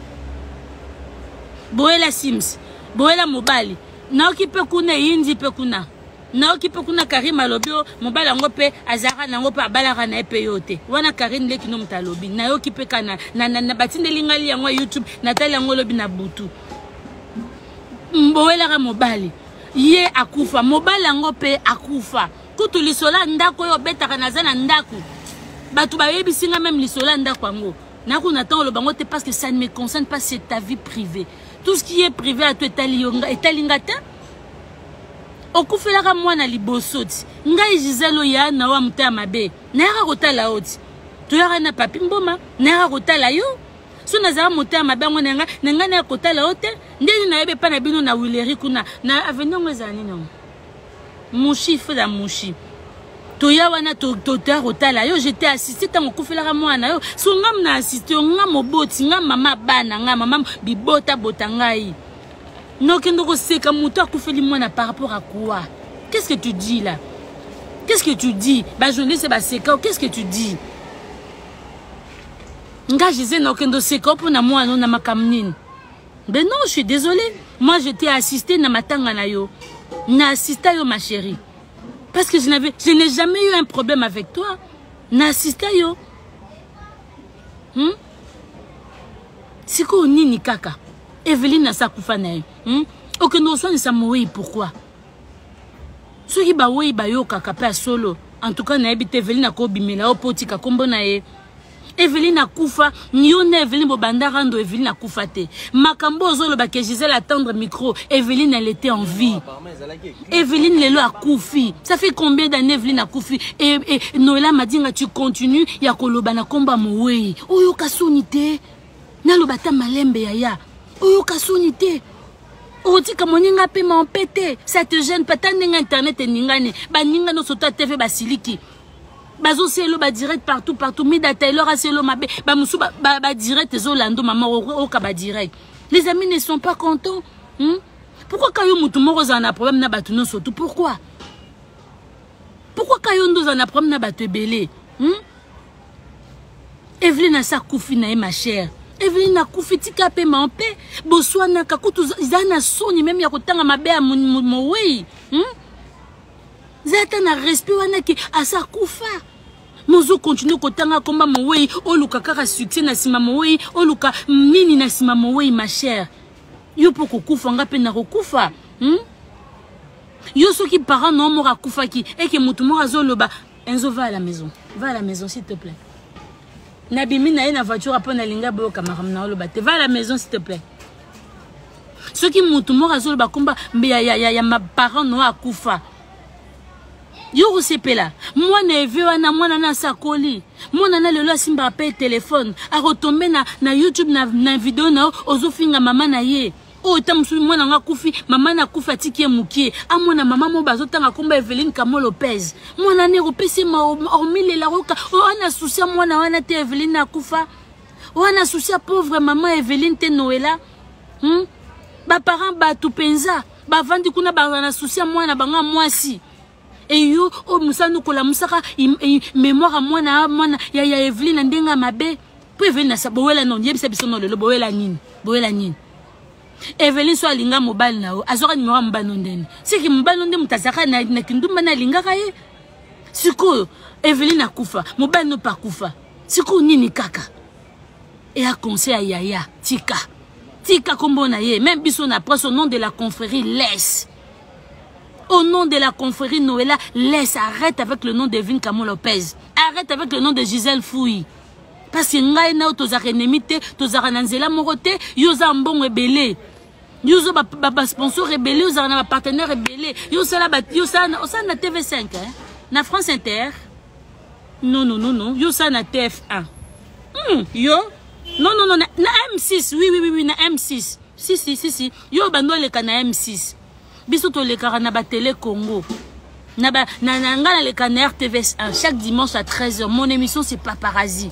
Bowela Sims. Bowela mobali. Na okipe kuna yindi pe kuna. Na okipe kuna Karim alobio mobali ngo pe azara na ngo pe abalaka na epe yote. Wana Karim leki no mtalobi. Na okipe kana na batinde lingali yango YouTube Nathalie ngo lobi na butu. Bowela ka mobali. Ye akufa mobali ngo pe akufa. Kutu lisola ndako yo betaka na zana ndako. Batu ba yebisinga même lisola ndako ngo. Na ko natang lo bango te parce que ça ne me concerne pas, c'est ta vie privée. Tout ce qui est privé à toi etalingata. Okufela ka mwana libosoti. Ngai Giselo ya na wa muta mabe. Na yaka kotala oti. To yaka na papi mboma. Na yaka kotala yo. So na za muta mabe ngona nga na kotala ote. Ndeni na yebe pa na bino na Wileri kuna. Na avenir ngwezani no. Mushi fela mushi. Toya wana to rotala yo j'étais assisté tant okufela ka mwana yo so ngam na assisté ngam moboti ngam mama bana ngam mama bibota botangai no kendo ko seka muto akufeli mwana par rapport à quoi? Qu'est-ce que tu dis là? Qu'est-ce que tu dis? Ba journaliste ba seka, qu'est-ce que tu dis? Nga jise no kendo seka pour na mwana na makamnine. Ben non, je suis désolée. Moi j'étais assisté na matanga na yo. Na assista yo ma chérie. Parce que je n'ai jamais eu un problème avec toi. N'assista yo. Siko nini kaka. Evelyne na sa kufa na yo. Ok, nous sommes sa moui, pourquoi? Ce qui ba oui ba yo kaka pa solo. En tout cas, na ebite Evelyne ko bimela o poti ka kombo na ye. Evelyne a kufa, nyo na Evelyne bobanda rando Evelyne a kufa te. Makambo ozolo ba ke Gisèle attendre micro, Evelyne elle était en vie. Evelyne lelo a kufi. Ça fait combien d'années Evelyne a kufi? Et Noëlla m'a dit tu continues ya koloba na komba mowe. Oyo kasonite. Na lobata malembe ya. Oyo kasonite. Otika moninga pe ma empêté. Ça te gêne pas tant internet et ningane. Ba ninga no sota TV basiliki. Bazo selo ba direct partout Mida Taylor a selo mabe ba musu ba direct zolando maman o ka ba direct. Les amis ne sont pas contents. Pourquoi kayo mutu moko za na problème na batu no soto? Pourquoi kayo ndo za na problème na batu belé? Evelyne a sa kufi na ma chère. Evelyne a kufi tika pe ma mpe boswana kakutu zana soni même ya kotanga mabe a mo wei. Zata na respect wana ki asa kufa. Mozo continue kotanga komba mowei oluka kaka succès na sima mowei oluka nini na sima mowei ma chère. Yo poko kufa nga pe na kokufa. Yo soki parent non mora kufa ki et que mutu mora zoloba Enzo va à la maison. Va à la maison s'il te plaît. Nabimi na na voiture après na linga bo kamaram na oloba te va à la maison s'il te plaît. Ce qui mutu mora zoloba komba ya ma parent non akufa. Yo sepela moi na vu wana mwana na sakoli mwana na lelo simba paye téléphone a retomber na YouTube na vidéo na ozofinga mama na ye o tamsu mwana nga kufi mama na kufa tikie mukie a mwana mama mo bazotanga komba Evelyne Kamo Lopez mwana ne repese ma hormile la roka ona souci mwana wana te Evelyne na kufa wana souci pauvre maman Evelyne te Noëlla ba parents ba tupenza ba vandi kuna ba na souci mwana banga mwasi. Et yo o musanu kola musaka mémoire mwana ya Evelyne ndenga mabe po Evelyne na sabowela non yebisa biso no lelo bowela nini Evelyne so alinga mobile na o azoka numéro mbano ndeni siki mbano ndeni mutazaka na kindumba na linga kaye siko Evelyne akufa mobile no pa kufa siko nini kaka et a conseil à Yaya tika kombo na ye même biso na presse au nom de la confrérie laisse. Au nom de la confrérie Noëlla, laisse, arrête avec le nom d'Evelyne Kamo Lopez. Arrête avec le nom de Gisèle Fouille. Parce que ngai na tozaka enemité, tozaka nanzela morote, yoza mbon rebelle. Yoza ba sponsor rebelle, yoza na partenaire rebelle. Yoza na TV5 hein. Na France Inter. Non. Yoza na TF1. Yo. Non, na M6. Oui, na M6. Si. Yo bando le kana M6. biso to le kara na ba télé Congo. Na le canard RTVS chaque dimanche à 13h. Mon émission c'est Paparazzi.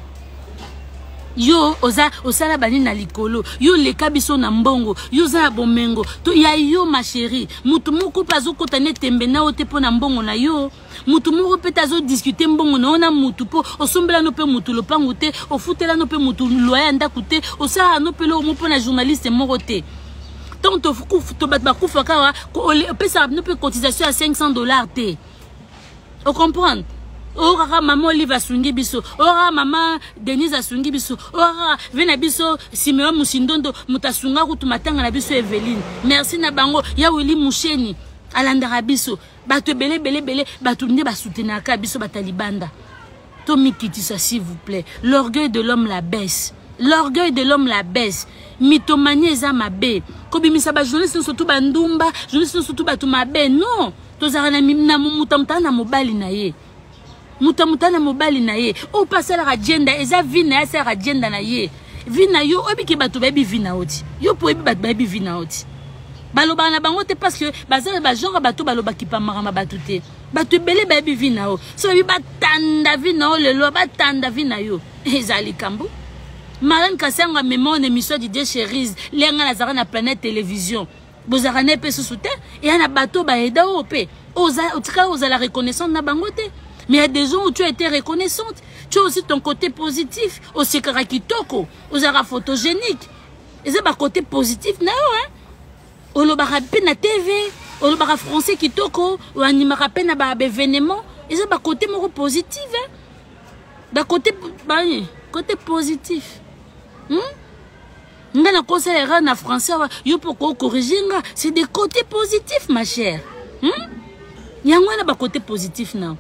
Yo osala bani na likolo. Yo le kabiso na mbongo. Yo za bomengo. To ya yo ma chérie. Mutu moko pazo kotane tembe na ote po na mbongo na yo. Mutu moko petazo discuter mbongo na ona mutu po osombela no pe mutu lopango te, ofutela no pe mutu loya ndaku te, osala no pe lo mo po na journaliste moko te. Tant to bat bakufa kawa ko pesa no pe cotisation à $500 te. On comprend? Ora maman Olive asungi biso, ora maman Denise asungi biso, ora vena biso Simeon Musindondo mutasunga kutu matanga na biso Eveline. Merci na bango ya Willy Musheni alandara biso. Bato bele bato nde basoutenaka biso batalibanda. To mikitisa s'il vous plaît. L'orgueil de l'homme la baisse. L'orgueil de l'homme la baisse. Mythomanie eza mabe. Kobimisa ba journaliste surtout bandumba, journaliste surtout batu mabe. Non, tozara na mutamta na mobali na ye. Mutamta na mobali na ye. O passer la agenda eza vina ya sa agenda na ye. Vina yo obi ki batu baby vina oti. Yo po ebi batu baby vina oti. Baloba na bango te parce que bazala ba genre bato baloba ki pa marama batu te. Batu bele baby vina o. So bi batanda vina o lelo batanda vina yo. Ezali kambu. Marlène Kassenga mémoire émission de Chérise, lenga nazara na planète télévision. Bozara ne pe soute et ana bateau ba eda opé. Oza la reconnaissance na bangote. Mais il y a des gens où tu as été reconnaissante. Tu as aussi ton côté positif, aussi karakitoko, ozara photogénique. Et c'est ba côté positif na hein. Olobara pe na TV, olobara français kitoko, ou animara pe na ba événement, et c'est ba côté moko positif hein. Ba côté positif. Ngana conseiller na français yo poko corriger nga, c'est des côtés positifs ma chère. Yango na ba côté positif na.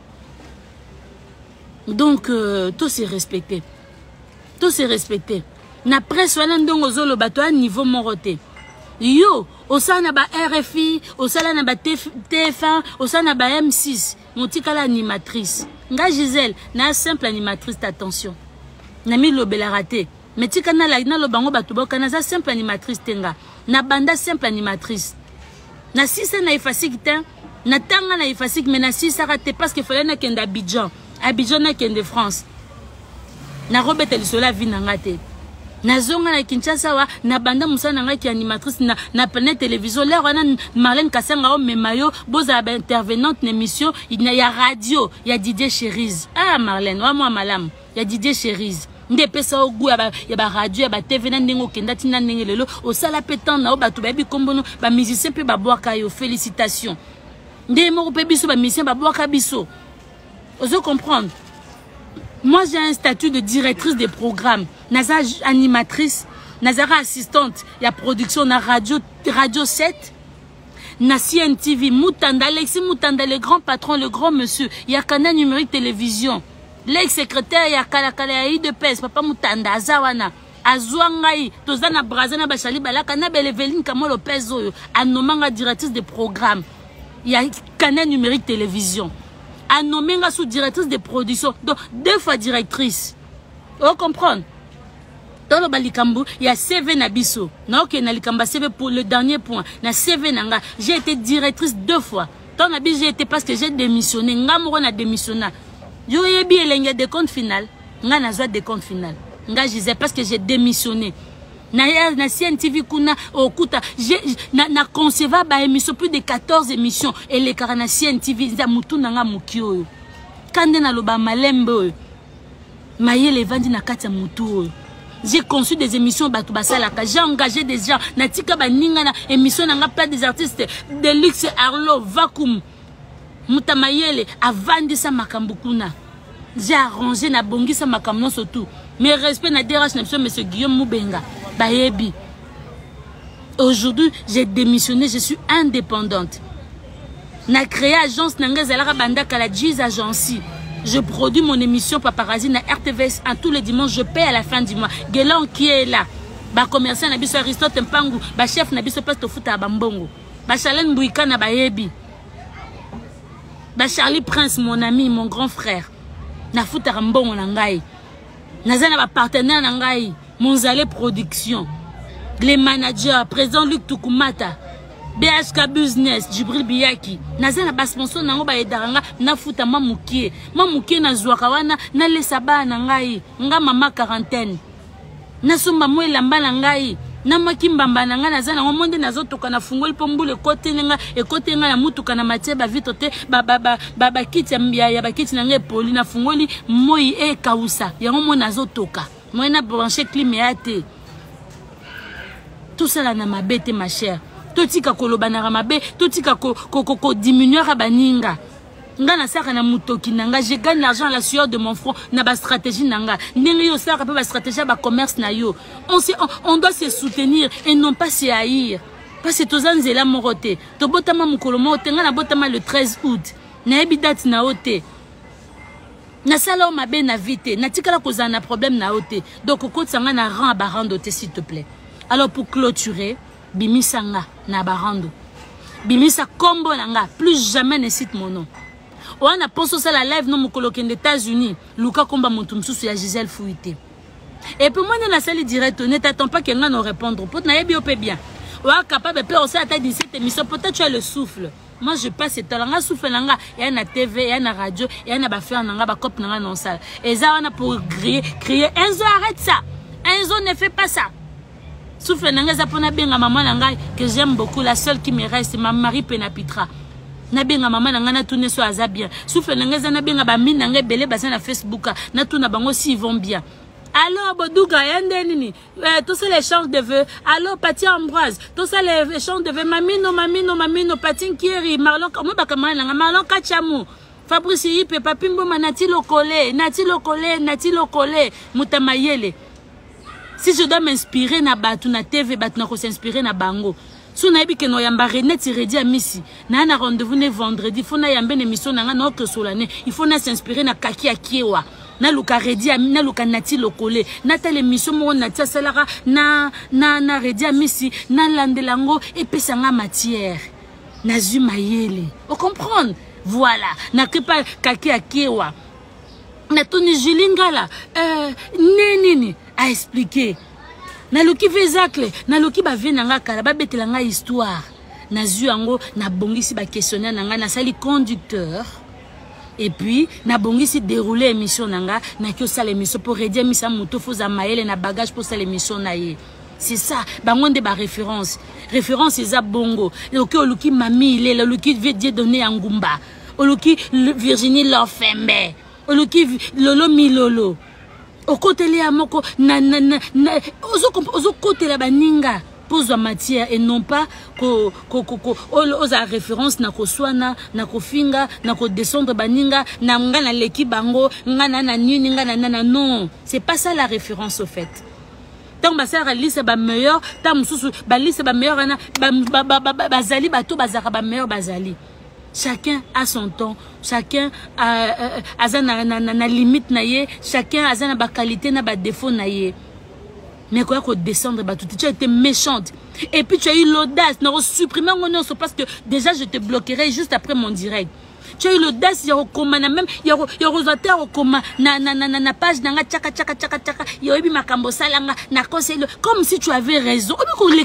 Donc tout se respecter. Tout se respecter. Na presse wana ndongo zolo bato à niveau moroté. Yo, osana ba RFI, osala na ba TF1, osana ba M6, motika la animatrice. Nga Gisèle, na simple animatrice d'attention. Na mi lobela raté. Mais tika na la na lobango batubo kana za simple animatrice tenga. Na banda simple animatrice. Na sisa na ifasik ten, na tanga na ifasik mais na sisa raté parce que fallait na kenda Abidjan. Abidjan na kende France. Na robete lisola vi na ngate. Na zonga na Kinshasa wa na banda musana nga ki animatrice na planète télévision là wana Marlène Kassenga o memayo boza ba intervenante n'émission il y a radio il y a Didier Chérise ah Marlène wa moi malam il y a Didier Chérise nde pesa o gu ya ba radio ya ba TV na ndengo kenda tina ndenge lelo o sala petan na o batu ba bi kombono ba musicien pe ba boaka yo félicitations nde mo pe biso ba musicien ba boaka biso ozo comprendre. Moi, j'ai un statut de directrice des programmes. Naza animatrice, Nazara assistante. Il y a production na radio 7. Na CNTV, Moutanda, Alexis Moutanda, le grand patron, le grand monsieur. Il y a Canal Numérique Télévision. L'ex-secrétaire, il y a Kalakala de Pes, Papa Moutanda, Azawana. Azouangaï, Tozana Brazana Bachali, Balakana Beleveline, Kamo Lopez, Anomanga directrice des programmes. Il y a Canal Numérique Télévision. A nommé sous directrice de production, donc 2 fois directrice. Vous comprenez? Dans le Balikambu, il y a CV Nabiso. Non, ok, Nalikamba CV pour le dernier point. Na CV Nanga, j'ai été directrice 2 fois. Dans la j'ai été parce que j'ai démissionné. Ngamoro na démissionné. Yo yebi elenge de compte final. Nga na zwa de compte final. Nga disais parce que j'ai démissionné. Na CNTV kuna okuta na concevoir ba émission plus de 14 émissions et les karana CNTV za mutu nanga mukio kande na loba malembe mayele vandi na kati mutu j'ai conçu des émissions batu basala ka j'ai engagé des gens na tika baninga na émission nanga pas des artistes de luxe Arlo vacuum mutamayele avandi sa makambukuna j'ai arrangé na bongisa makamno surtout mais respect na DRH na monsieur Guillaume Mubenga. Bayebi. Aujourd'hui, j'ai démissionné, je suis indépendante. Na créé agence Nangazalara Banda Kaladjiz Agency. Je produis mon émission Paparazzi na RTVS tous les dimanches, je paie à la fin du mois. Guélan qui est là. Ba commerçant na biso Aristote Mpangu, ba chef na biso Pasto Futa Bambongo. Ba Chalen Bouika na Bayebi. Ba Charlie Prince, mon ami, mon grand frère. Na Futa Rambongo Nangai. Nazana ba partenaire Nangai. Monzale Production, les managers, président Luc Tukumata, BHK Business, Djibril Biyaki. Nazana ba sponsor nango ba edaranga na futa mamukie. Mamukie na zwaka wana na lesa ba na ngai. Nga mama quarantaine. Na sumba mwe lamba na ngai. Na makimbamba na nga nazana ngomonde nazotoka na fungoli pombule kote nga e kote nga na mutuka na matie ba vitote ba kiti ya ba kiti na nga poli na fungoli moi e kausa. Ya ngomo nazotoka. Moi na brancher climaté. Tout ça là na mabete ma chère. Totika kolobanara mabe, totika ko diminuer baninga. Nga na saka na mutoki nanga, je gagne l'argent à la sueur de mon front na ba stratégie nanga. Ndenge yo saka ba stratégie ba commerce na yo. On doit se soutenir et non pas se haïr. Parce que tozanze la morote. To botama mukolo mote nga na botama le 13 août. Na yebi date na ote. Na sala o mabe na vite, na tikala kozana na problème na ote. Donc okotanga na rang ba rando te s'il te plaît. Alors pour clôturer, bimisa nga na barando. Bimisa combo nanga, plus jamais ne cite mon nom. On a pensé ça la live non mukolo ken des États-Unis, Luka komba mutumsusu ya Gisèle Fouité. Et puis moi na salle direct, ne t'attends pas qu'elle nous répondre. Pour na yebi opé bien. Wa capable de aussi à ta 17 émission, peut-être tu as le souffle. Moi je passe ce temps là souffle nanga, il y a na TV, il y a na radio, il y a na ba faire nanga ba cop nanga non salle. Et ça on a pour crier Enzo arrête ça. Enzo ne fait pas ça. Souffle nanga zapona benga maman nanga que j'aime beaucoup, la seule qui me reste c'est ma Marie Penapitra. Na benga maman nanga na tourner so aza bien. Souffle nanga za na benga ba mine nanga belé basa na Facebook na tuna bango si ils vont bien. Alors Bodouga yande nini tout ça l'échange de vœux. Alors Pati Ambroise, tout ça l'échange de vœux. Mamino Patin Kieri, Marlon comment ba kamana nanga Marlon Kachamu. Fabrice Yipe Papimbo Manati Lokole, Nati Lokole, Mutamayele. Si je dois m'inspirer na batu na TV batu na ko s'inspirer na bango. Si on a dit que nous yamba René Tiredi à Missi, na un rendez-vous ne vendredi, il faut na yambe émission na nga que solane, il faut na s'inspirer na kaki akiewa. Na luka redi na luka nati lokole, na telle émission mo na tia salara na redi à Missi, na landelango et pesanga matière. Na zumayele. Vous comprenez? Voilà, na kepa kaki akiewa. Na Tony Julingala nini a expliqué. Na loki vezakle, na loki ba venanga kala ba betelanga histoire. Na zuango na bongisi ba questionnaire nanga na sali conducteur. Et puis na bongisi dérouler émission nanga na kyo sala émission pour aider misa moto foza maele na bagage pour sala émission na ye. C'est ça, bangonde ba référence. Référence eza bongo. Loki oluki mami ile, loki veut dire donner angumba. Oluki Virginie Lofembe. Oluki Lolo Milolo. Au côté les amoko ozo côté la baninga pose la matière et non pas oza référence na ko swana na ko finga na ko descendre baninga na ngana leki bango ngana na nini ngana non, c'est pas ça la référence au fait. Tant ba sera liste ba meilleur, tant mususu ba liste ba meilleur na bazali bato bazaka ba meilleur bazali. Chacun a son temps, chacun a na limite naie, chacun a sa qualité na ba défaut naie. Mais quoi qu'on descendre bah tu as été méchante et puis tu as eu l'audace de supprimer mon nom parce que déjà je te bloquerai juste après mon direct. Tu as eu l'audace il y a même il y a rosateur au commun na page nanga tchaka il y a eu makambo salanga na conseil comme si tu avais raison.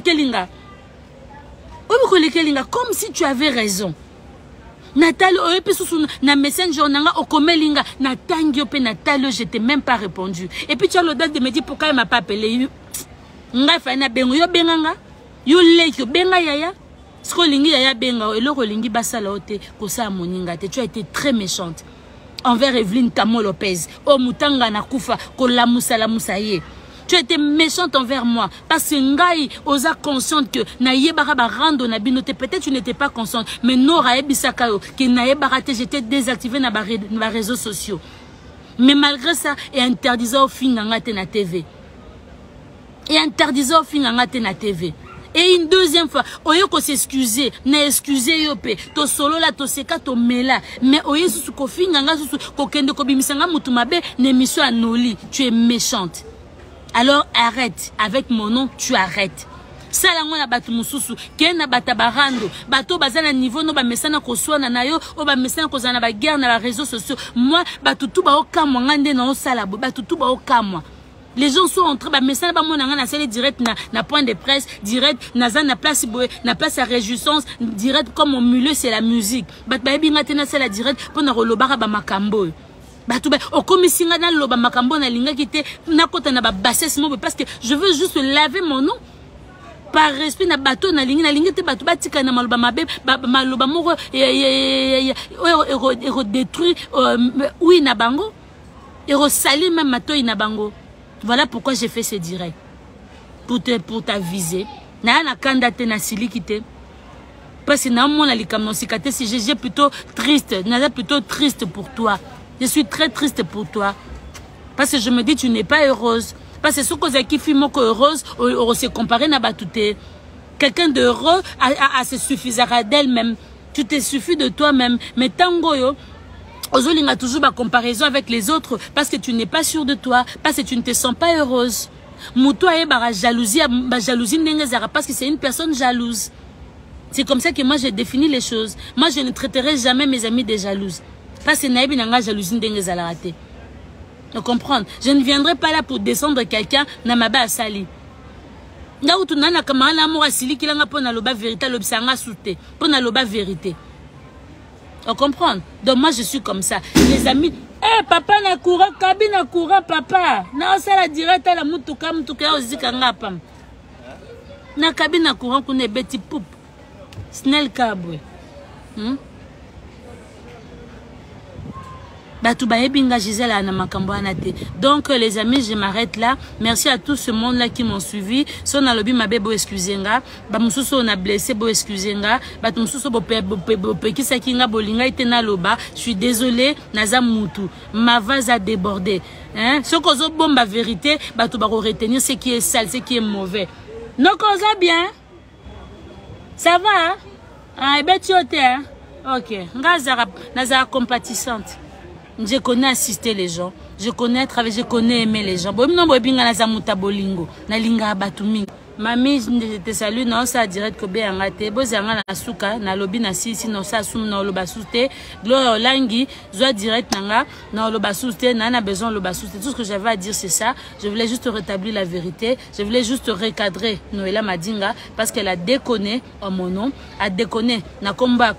Comme si tu avais raison. Nathalie, na messenger nanga okomelinga na tangio pe Nathalie, je t'ai même pas répondu. Et puis tu as l'audace de me dire pourquoi il m'a pas appelé. Nga fa na bengo yo benganga. Yo leki benga yaya. Sko lingi yaya benga eloko lingi basala ote ko sa moninga te. Tu as été très méchante envers Evelyne Tamo Lopez. O mutanga na kufa ko la musala musaye. Tu étais méchante envers moi parce que ngai osa consciente que na yebara ba rando na binote, peut-être tu n'étais pas consciente mais nora ebisaka yo que na yebara te j'étais désactivé na ba réseaux sociaux, mais malgré ça et interdisant au finganga te na TV et interdisant au finganga te na TV. Et une deuxième fois, oyo ko s'excuser, na excuser yo pe, to solo la to seka to mela, mais oyo susu ko finganga susu ko kende ko bimisanga mutu mabe ne mission anoli, tu es méchante. Alors arrête, avec mon nom, tu arrêtes. Ça la ngona batu mususu, kena batabarando, bato bazana niveau no ba mesana ko swana na yo, o ba mesana ko zana ba guerre na ba réseaux sociaux. Moi, batu tout ba okamwa ngande na osala bo, batu tout ba okamwa. Les gens sont en train, mais ça, on a direct na point de presse, direct, na place à réjouissance, direct comme au milieu, c'est la musique. C'est la direct pour na rolobara ba makambo. Au commissaire na loba makambo na linga kite na kota na ba bassesse parce que je veux juste laver mon nom. Par respect na bateau na lingi te bateau batika na maloba mabe maloba moko détruit oui na bango et resali même mato ina bango. Voilà pourquoi j'ai fait ce direct. Pour t'aviser. Na kandate na silikite. Parce que na mona likamno sikate si j'ai plutôt triste, plutôt triste pour toi. Je suis très triste pour toi. Parce que je me dis tu n'es pas heureuse. Parce que ce que qui fait moko heureuse, on se comparer na batute. Quelqu'un d'heureux se suffisera d'elle-même. Tu te suffis de toi-même. Mais tango yo Ozoling a toujours ma comparaison avec les autres parce que tu n'es pas sûr de toi, parce que tu ne te sens pas heureuse. Moutoua et bara jalousie n'engazara parce que c'est une personne jalouse. C'est comme ça que moi j'ai défini les choses. Moi je ne traiterai jamais mes amis des jalouses. Parce que naïbi n'anga jalousie n'engazara raté. Donc comprendre. Je ne viendrai pas là pour descendre quelqu'un na maba sali. Nga utu nana kama na amour asili kilanga pona loba vérité lobsanga souté pona loba vérité. On comprend. Donc moi je suis comme ça. Les amis, papa na courant, cabine courant papa. Na osala direct la mutuka ozika ngapa. Na cabine courant kune beti poup. Snell kabwe. Donc les amis, je m'arrête là. Merci à tout ce monde là qui m'ont suivi. Son alobi ma bebo excusenga, ba mususu on a blessé bo excusenga, ba mususu bo ki sakinga bolinga itena loba. Je suis désolé, naza mutu. Ma vase a débordé. Hein? Ce qu'on a bombe la vérité, ba tu vas retenir ce qui est sale, ce qui est mauvais. Non cause bien. Ça va? Ah, et ben tu es OK. Naza compatissante. Je connais assister les gens, je connais travailler, je connais aimer les gens. Mamie, je te salue, non, ça direct que bien ngate, bozanga na suka, na lobi na sisi, no sa sum na loba souté, gloire langi, zoa direct nanga, na loba souté, na besoin loba souté. Tout ce que j'avais à dire c'est ça. Je voulais juste rétablir la vérité, je voulais juste recadrer Noëlla Madinga parce qu'elle a déconné en mon nom, a déconné na combat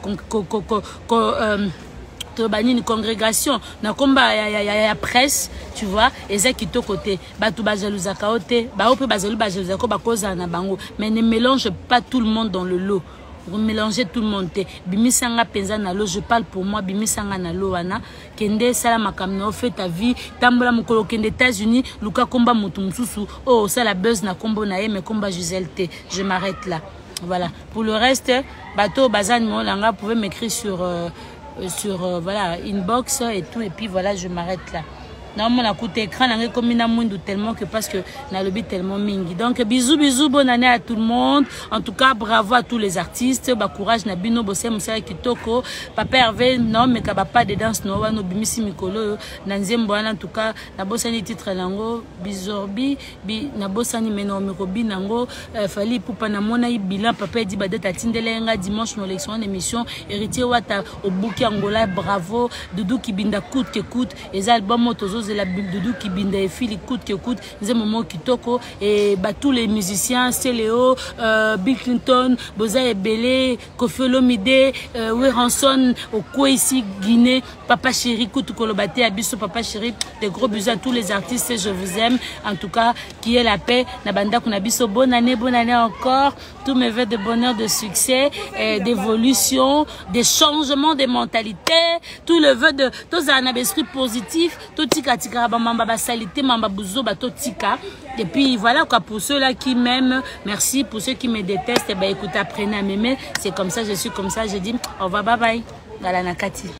une congrégation na combat ya presse tu vois et ça qui to côté batu bajalouza kaote ba ope bazalu bajalouza ko bakoza na bango mais ne mélange pas tout le monde dans le lot. Vous mélangez tout le monde te bimisanga penza na lo je parle pour moi bimisanga na lo wana kende sala makamno fait ta vie tambola mukolo kende États-Unis luka komba mutu mususu oh ça la buzz na kombo na ye mais komba Gisèle te. Je m'arrête là. Voilà, pour le reste bateau bazan molanga pouvez m'écrire sur voilà inbox et tout et puis voilà je m'arrête là. Non mon écoute écran n'a comme na mundu tellement que parce que na lobi tellement mingi. Donc bisous bonne année à tout le monde. En tout cas bravo à tous les artistes. Ba courage na bino bosse musala kitoko. Papa Hervé non mais ka pas de danse no no bimisi mikolo na nzembo en tout cas na bossani titre lango bizorbi bi na bossani meno mikobi nango fali poupa na mona bilan papa dit ba date atindelenga dimanche no élection émission héritier wata au bouki Angola bravo Doudou Kibinda coûte que coûte les albums motos de la Doudou Kibinda et Phil coûte que coûte les moments kitoko et bah tous les musiciens Céléo Bill Clinton Boza Ebele Kofi Olomide Weranson au ici Guinée papa chéri coûte kolobate abiso papa chéri des gros bisous à tous les artistes je vous aime en tout cas qui est la paix nabanda kunabiso bonne année encore tous mes vœux de bonheur de succès d'évolution des changements de mentalité tout le vœu de tous un esprit positif tout tika mamba basalité mamba buzo bato tika et puis voilà quoi pour ceux là qui m'aiment merci pour ceux qui me détestent et ben écoute apprenez à m'aimer c'est comme ça je suis comme ça je dis au revoir bye bye voilà Nakati.